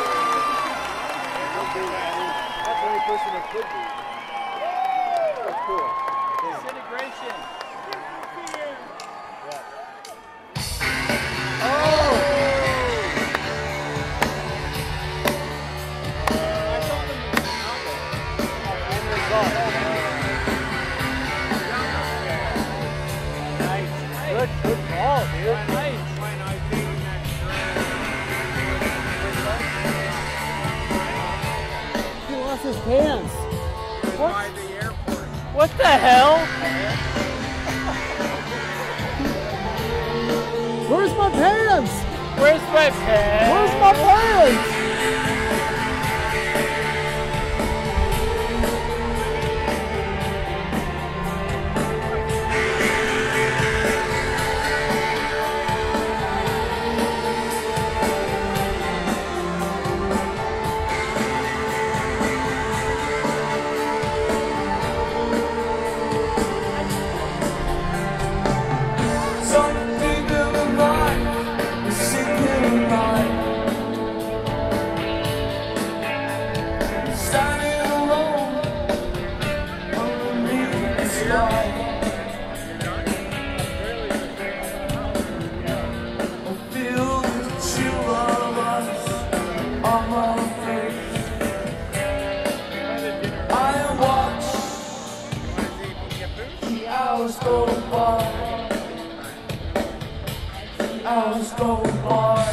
That's the only person that could be. That's cool. Disintegration. Yeah. Good, good ball, dude. He lost his pants. What? What the hell? Where's my pants? Where's my pen? Where's my pants? Something in the night is sinking night. Standing alone underneath the sky. I feel the chill of ice on my face. I watch the hours go by. Hours go by.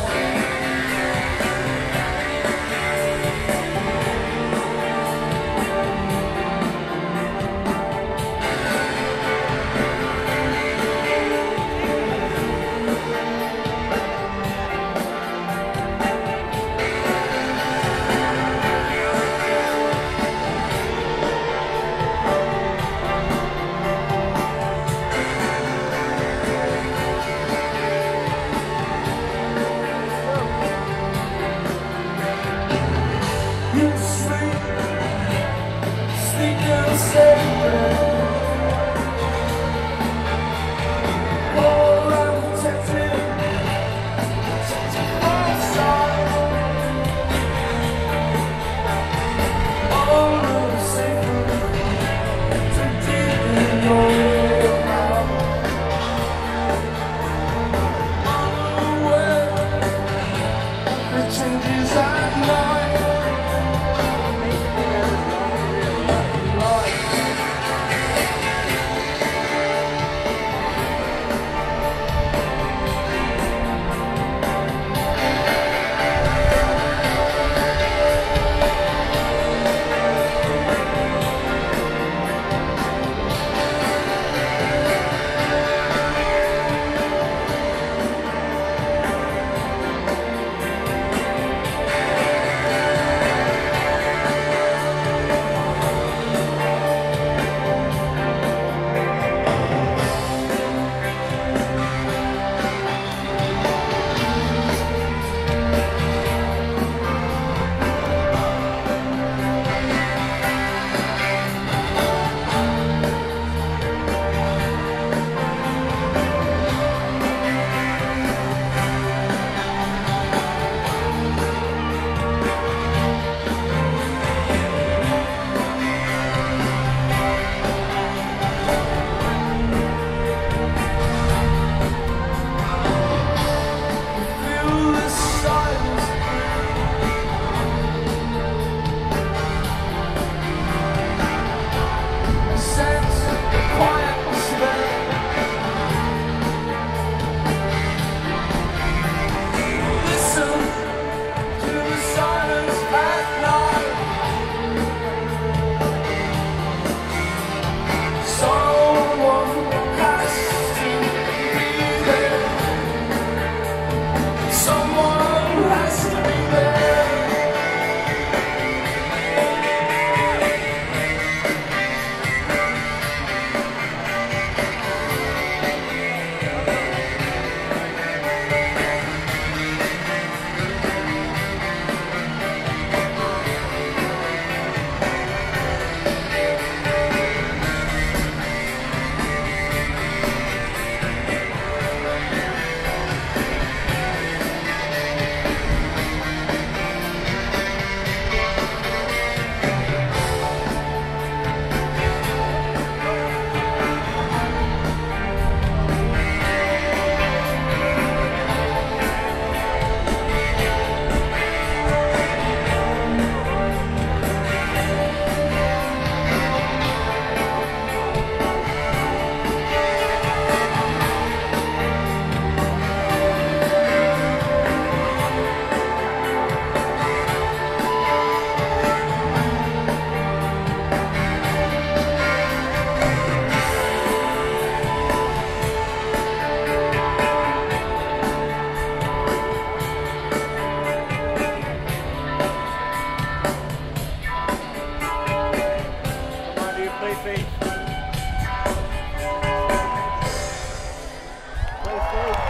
You sleep, sleep in sacred. All I'm protected, outside. All the sacred, too deep in your mouth. Unaware, the changes at night. Play safe.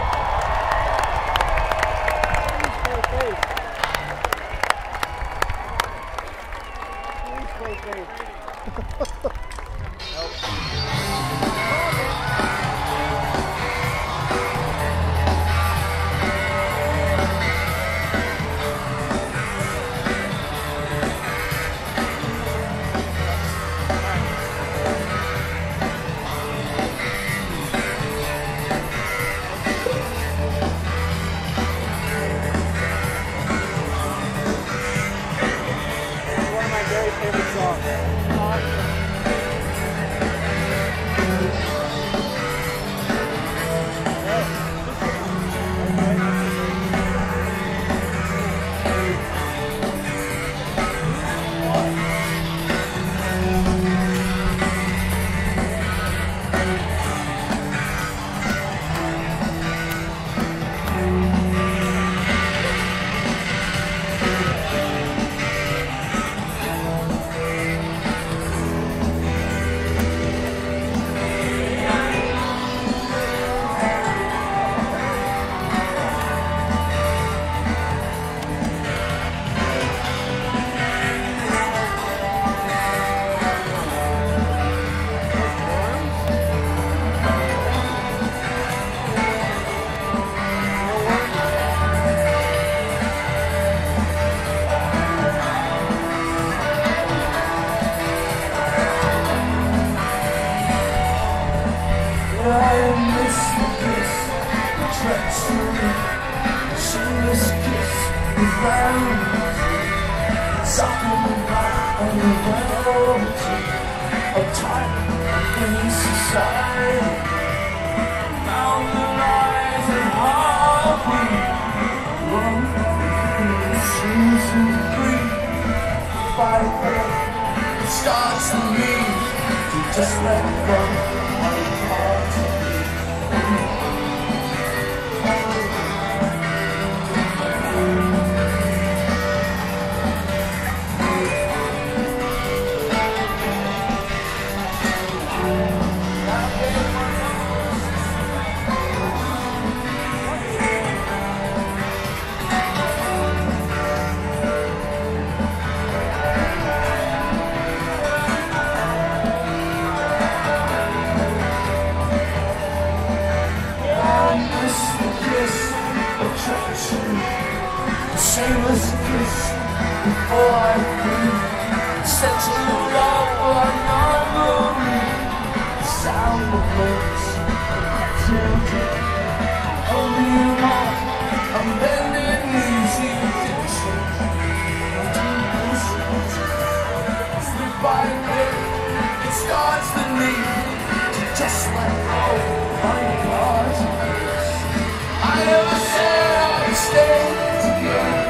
Please play safe. Please play safe. One of my very favorite songs. I miss the kiss, the treachery, the shameless kiss, the vanity, something like an reality, a type in society. Now the lies and heartbeat, run from the shoes and breathe. By the it starts to leave, to just let go. Shameless kiss before I breathe. Set you love like memory. The sound of words, children. Only you know I'm bending knees. Addiction. Slip by day, it starts to need to just let go. My God, I never said I would stay together.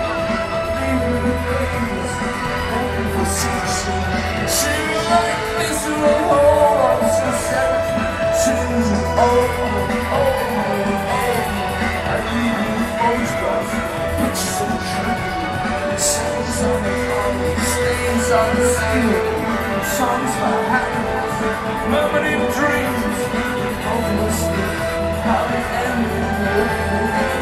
She like this in the whole of society. She's over and over and over. I leave you photographs, pictures of truth. Songs on the phone, stains on the ceiling. Songs for happiness, memory of dreams. Hopelessly, how it ended.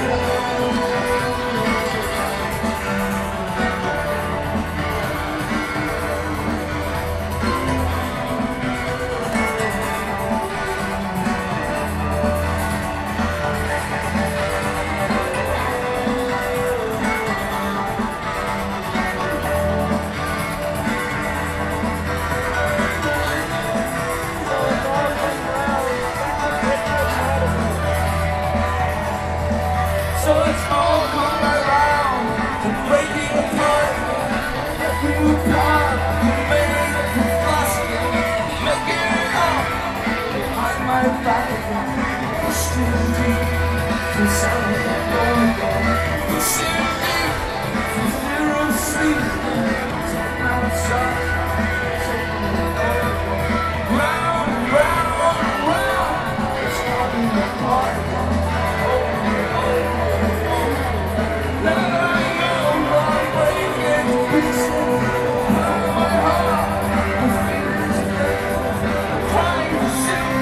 So it's all come around to breaking apart. Breaking apart, you made it from plastic. Making it up behind my back again. Pushed in deep from something going on. Pushed in deep from fear of sleep. Taking outside, taking it over. Round and round and round. It's falling apart. Crying to see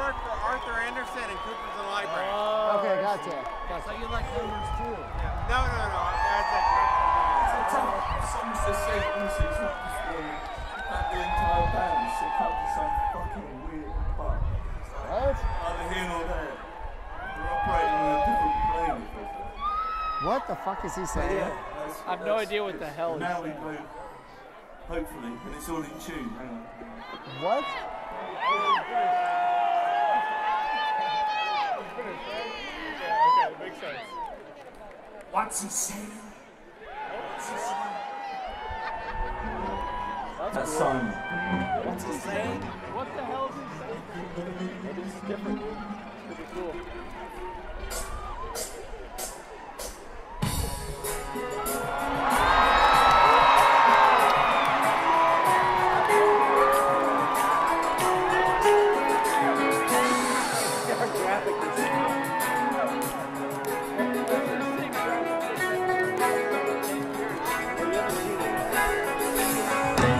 work for Arthur Anderson and Cooper's Library. Oh, Okay, gotcha. So you like numbers too? No, no, no. That's a Some say say also it's not just the, not the entire band, it's a count to some fucking weird part. What? Either here nor there. We're operating on a different plane, if there's that. What the fuck is he saying? Yeah, that's- I have no that's- idea what the hell he's Now we saying. play, hopefully, and it's all in tune. Hang on. What? Yeah, okay, makes sense. What's he saying? What's he saying? That's Simon. What's he saying? What the hell is he saying? Maybe it's different. It's pretty cool. Different graphic design. Same graphic design. Oh, you haven't seen it.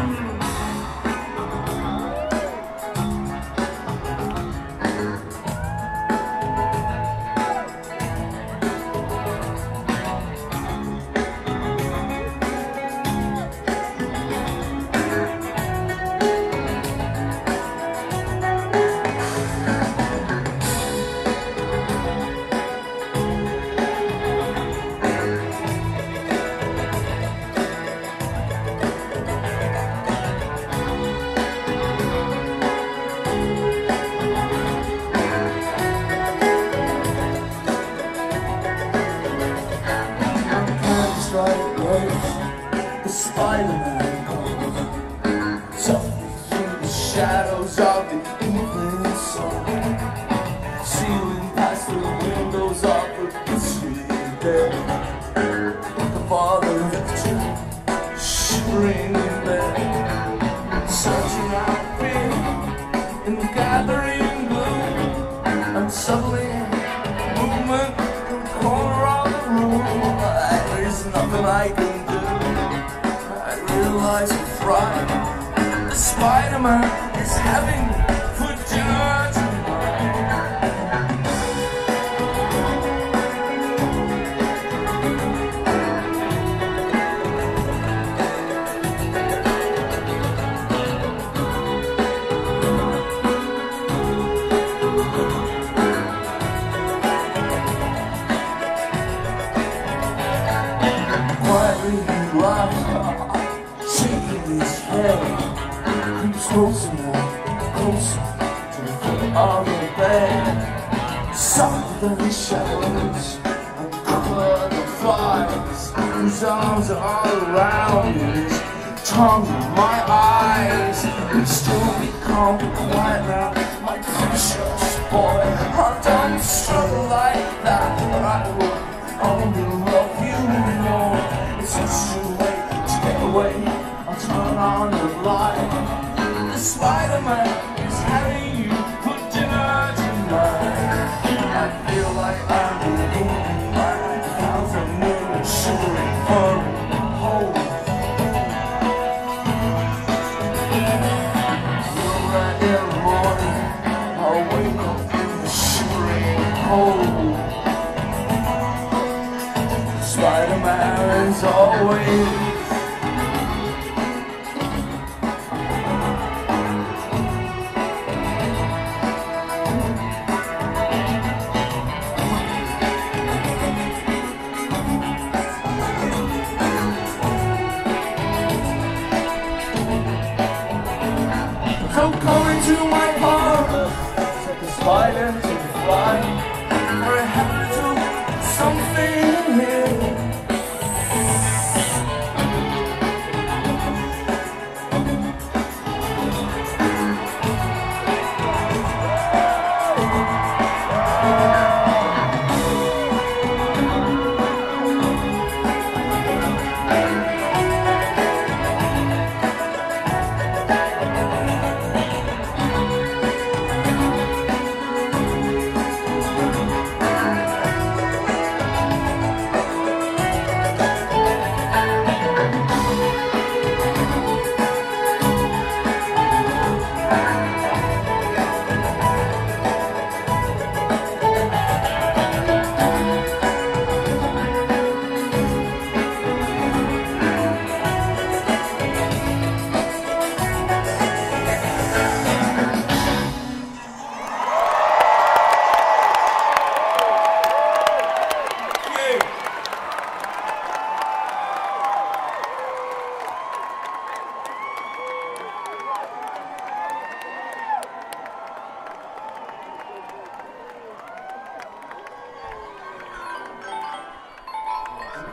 Hands right away, the Spider-Man comes softly through the shadows of the evening sun, stealing past the windows of the mystery bed. The father left you shivering in bed, searching out fear in the gathering gloom, and suddenly movement in the corner of the room. There's nothing I can do. I realize with pride the Spider-Man is having for dinner tonight. Quietly he laughs, shaking his head, creeps closer now, closer to the foot of the bed. Softer than the shadows, uncover the flies. His arms are all around me, his tongue in my eyes. Still be calm, quiet now, my precious boy. I don't struggle like that, but I will only love you more. It's just too late to get away. I'll turn on the light. The Spider-Man is having you for dinner tonight. I feel like I'm being by a thousand moon shivering for home. Right in the morning, I'll wake up in the shivering cold. Spider-Man is always so come into my parlor, set the spider to fly, for I have to do something here.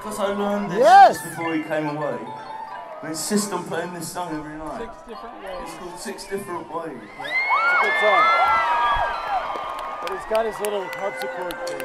because I learned this Yes. just before he came away. I insist on playing this song every night. Six different ways. It's called Six Different Ways. It's a good song. But he's got his little harpsichord thing.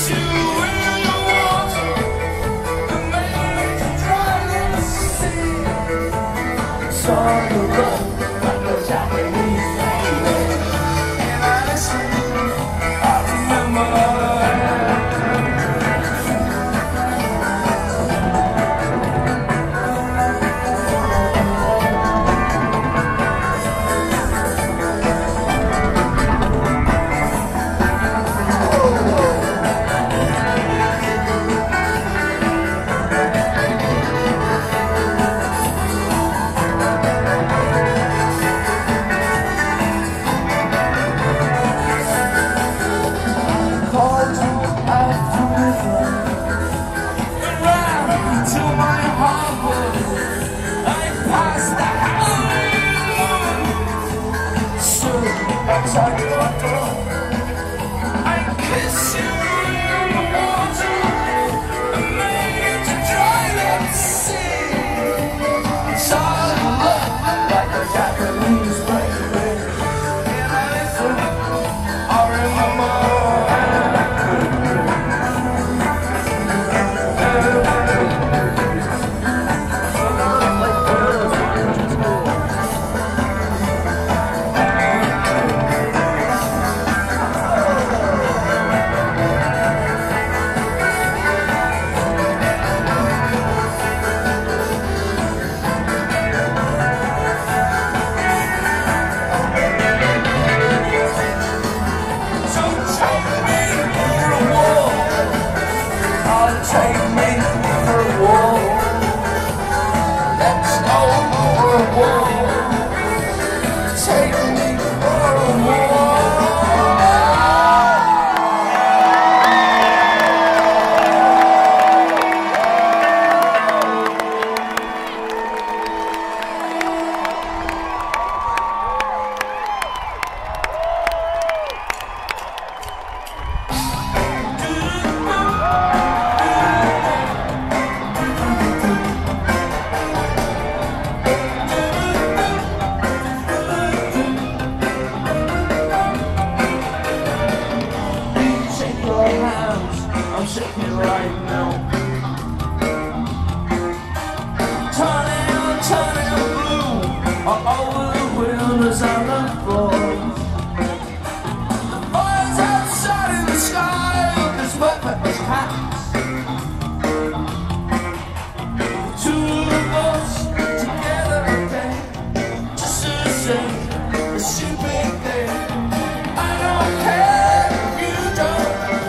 See outside your door. I kiss you in the water and made you to dry that sea. Solid love like a Japanese baby. And I listen, I remember. Take me for a walk. Let's go for a walk. Take me for a walk. I'm shaking right now. Turning, turning blue all over the windows on the floor. The fires outside in the sky look as perfect as cats. The two of us together again, just to say a stupid thing. I don't care if you don't.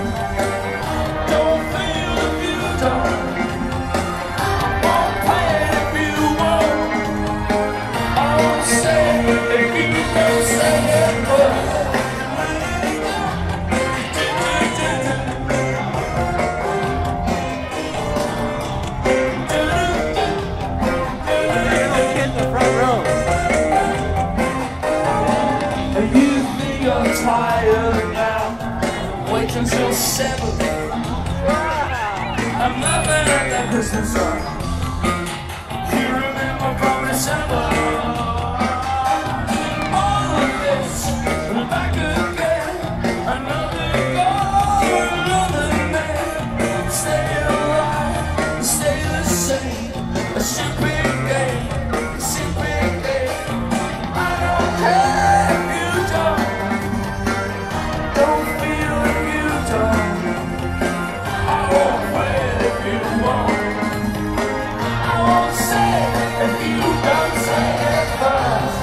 Tired now, wait until seven. I'm loving at that Christmas song. You remember from December. All of this, and back again. Another goal, another man. Stay alive, stay the same. A stupid game, a stupid game. I don't care if you don't. Don't feel if you don't. I won't wait if you won't. I won't say if you don't say it first.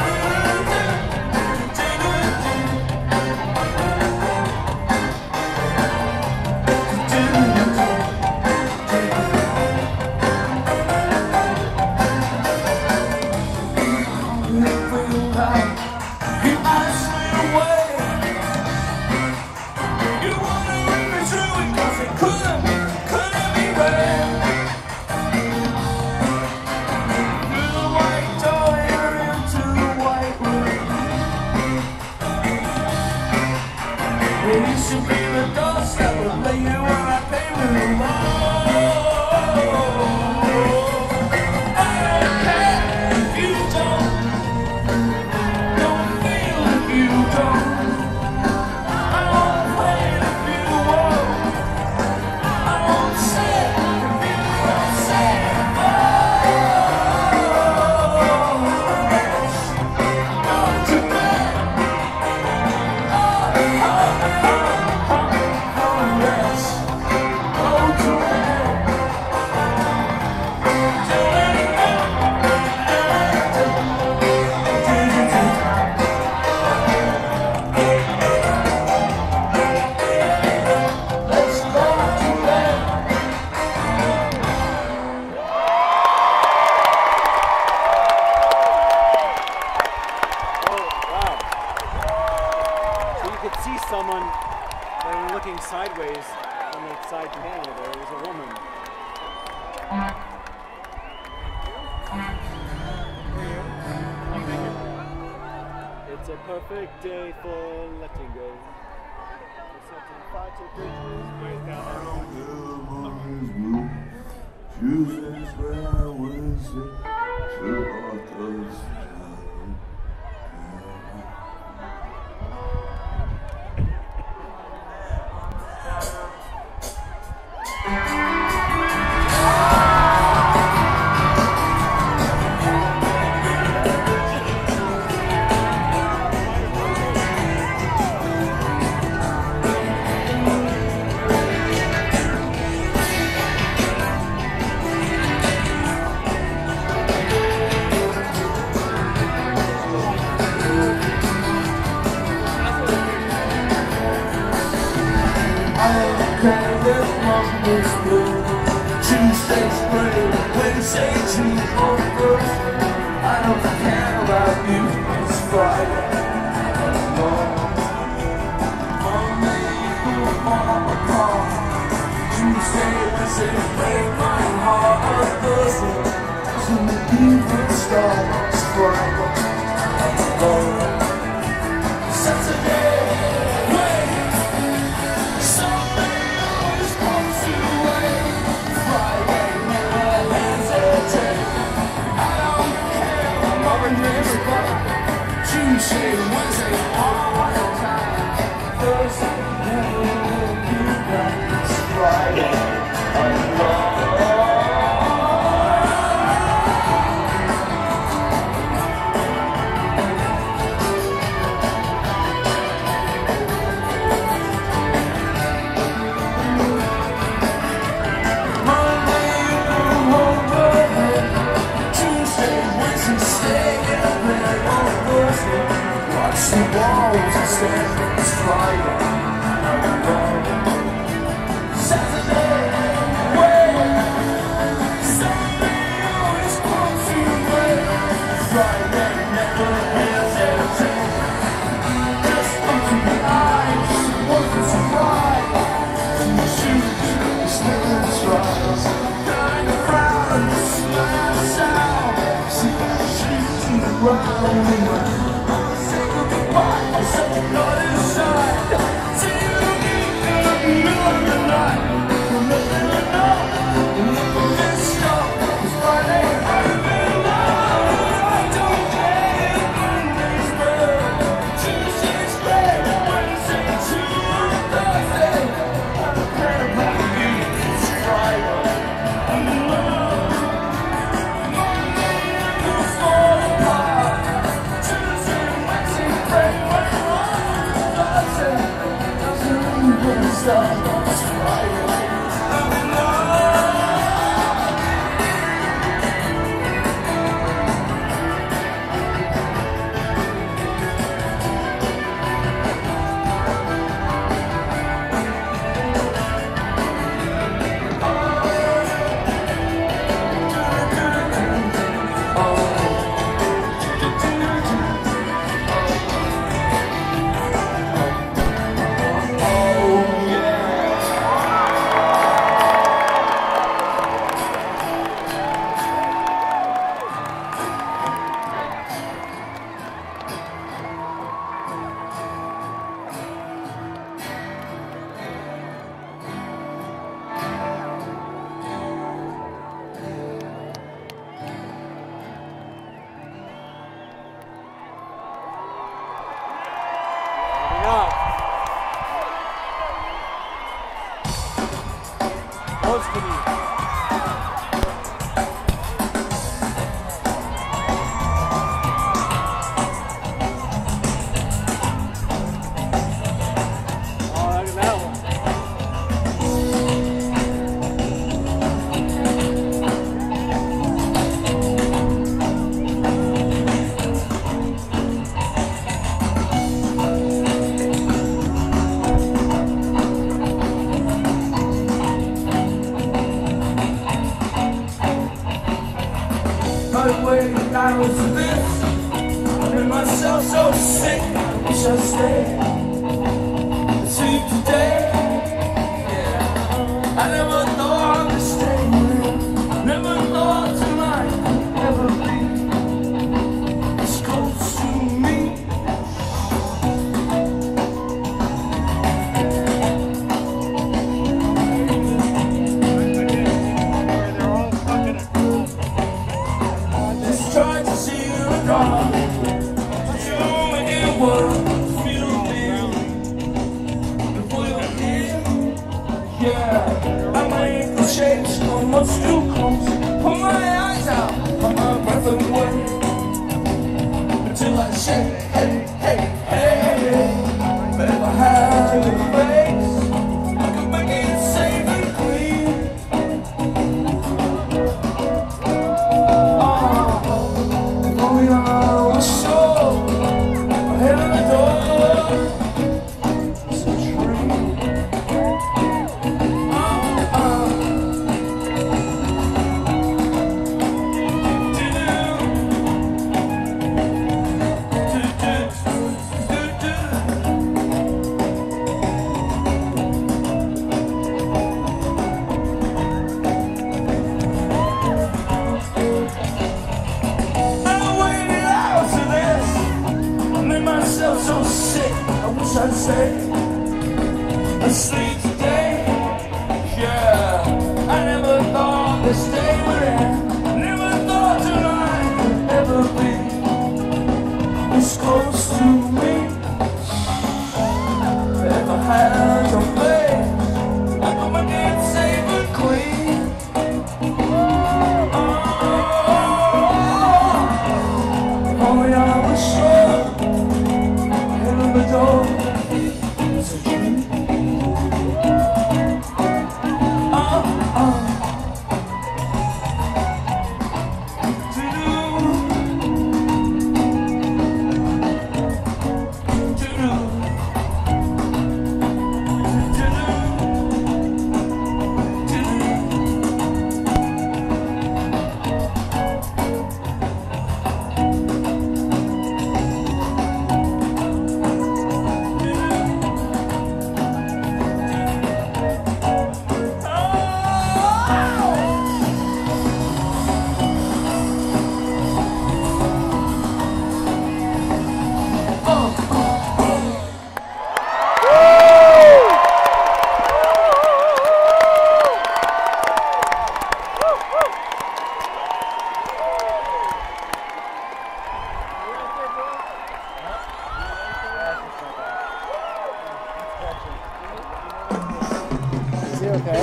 You ask me away. You wanna read me through it 'cause it couldn't, couldn't be read. Through the white door and into the white room. It used to be the doorstep would lay you on that payroom. Oh, I don't care if you don't. Don't feel if you don't. Someone that were looking sideways on the side panel there was a woman. It's It's a perfect day for letting go. Accepting five to three ways down Tuesdays where Wednesday, till others Tuesday's great, Wednesday too on Thursday. I don't care about you, it's Friday. Monday you go on my car. Tuesday, Wednesday break my heart. On Thursday, till the evening starts. Friday, Saturday. Tuesday, Wednesday, all the time. Thursday, never will be back. It's Friday, alone. Monday, you go home early. Tuesday, Wednesday, stay in bed on Thursday. Watch the walls instead, it's Friday, I'm alone. Saturday, wait. Sunday always comes too late. Friday never hesitate. Just look in the eyes, wasn't surprised. You shoot, still tries. Turn around and smile sound. See the shoes in the ground. Such a blood inside. See you in the middle of the night. Nothing to know. Nothing to stop. It's Friday. I've been alone. I don't care if Monday's bad. Tuesday's great. Wednesday to Thursday. I don't care about you. It's Friday. I'm alone. Monday goes all apart. Tuesday, Wednesday, great. It's Friday, I'm close to me. I was this, I made myself so sick, I wish I'd stay. See today, yeah. I never thought I'd stay here. Never thought tonight would ever be this close to me. yeah. My ankle shakes almost too close. Pull my eyes out, put my breath away. Until I say, hey, hey, hey. But if I had your face, I could make it safe and clean. Oh, if only I was sure ahead of the door. It's a dream. Uh, uh. So sick, I wish I'd say asleep today. Yeah, I never thought this day would end. Never thought tonight would ever be this close to me. If I had your face, I could make it safe and clean. Oh, if only I was sure. The door, it's a dream. Oh, oh. Do-do. Is he okay?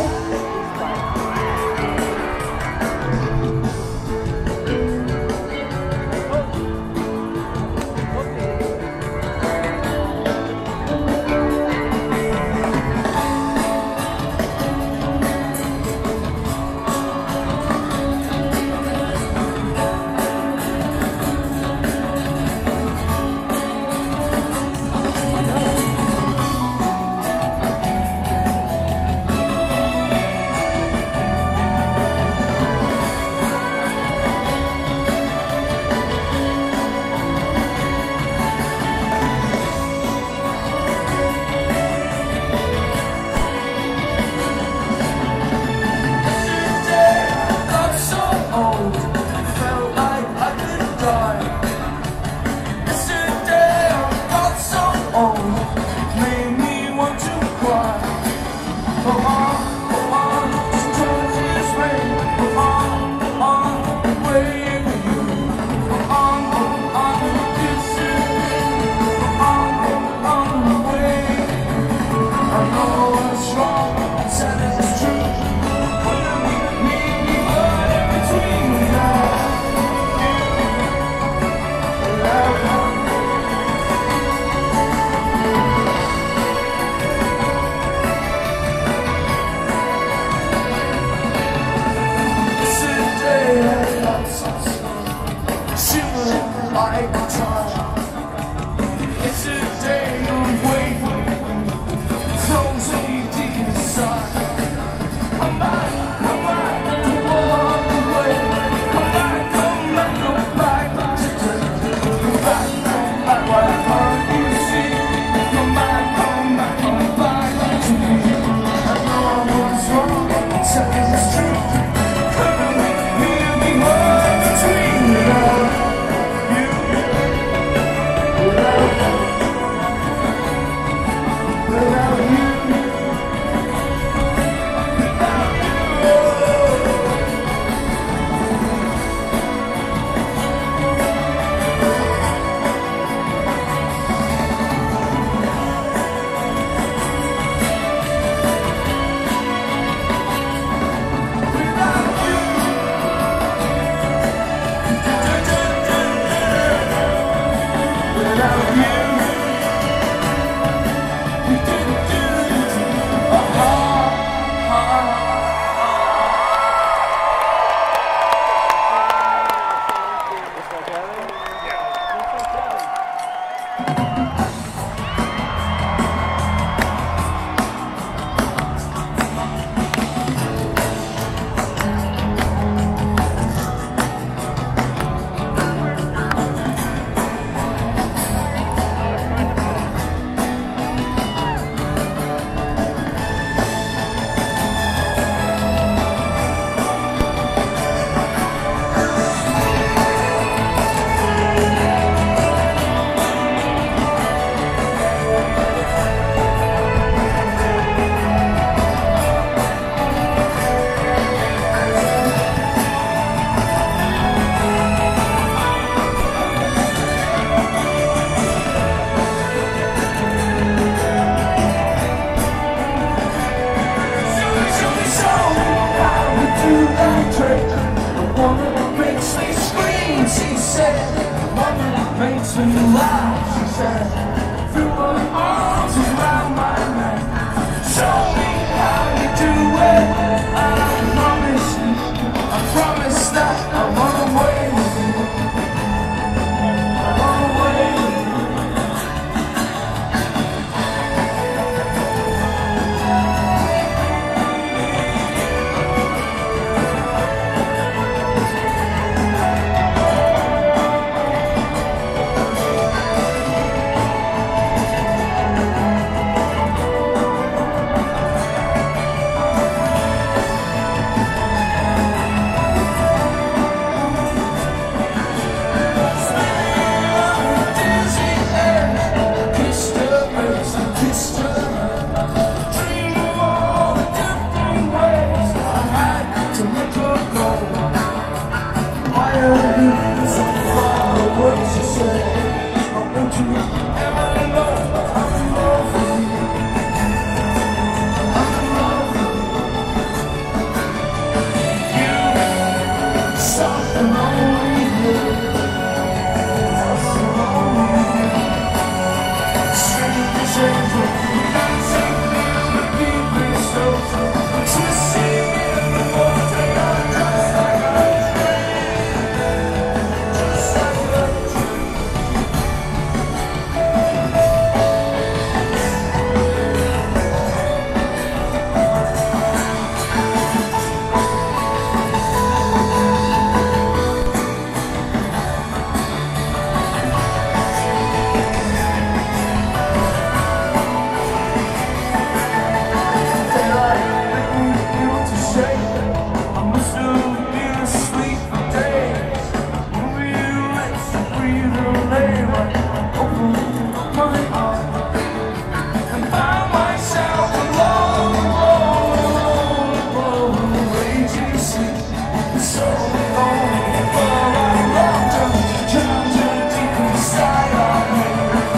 shake. I must have been asleep for days. Moving your lips to breathe her name. I opened my eyes and found myself alone, alone, alone, raging sleep. So lonely, but I loved her, drowned her deep inside of me.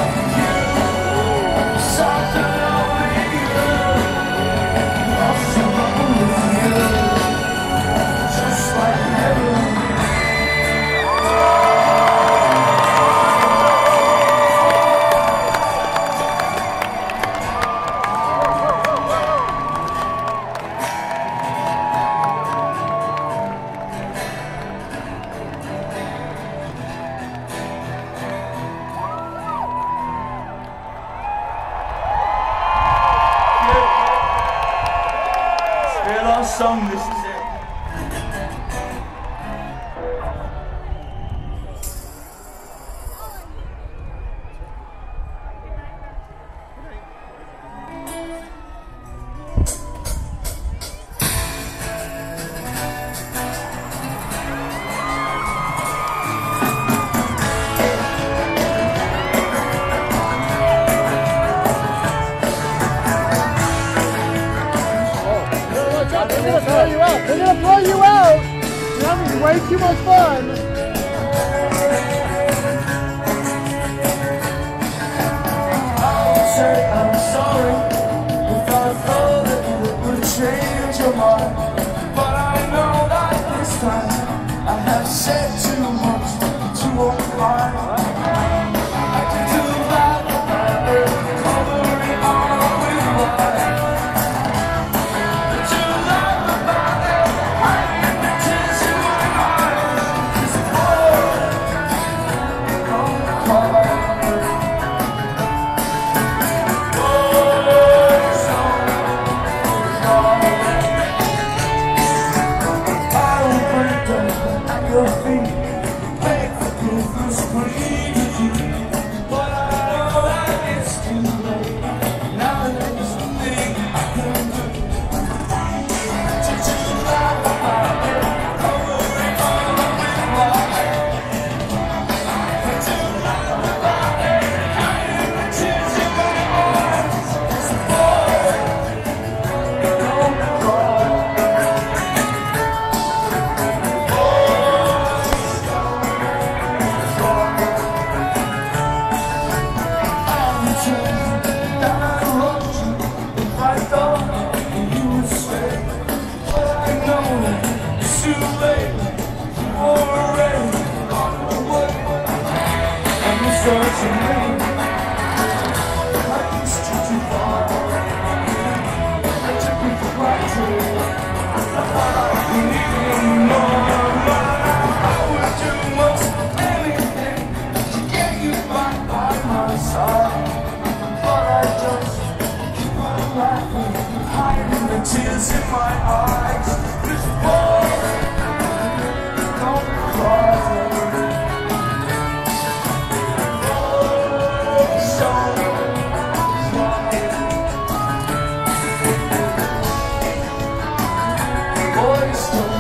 You, something over you, lost alone with you, just like heaven. Their last song, this is it. They're gonna throw you out. They're gonna throw you out. You're having way too much fun. I'll say I'm sorry if I thought that it would change your mind, but I know that this time I have said too much to unkind. I can do that about it, cover it all with lies. To laugh about it, hiding the tears in my eyes. This boy, don't cry. Tears in my eyes, this boy, don't cry. Oh, so cry. Boys don't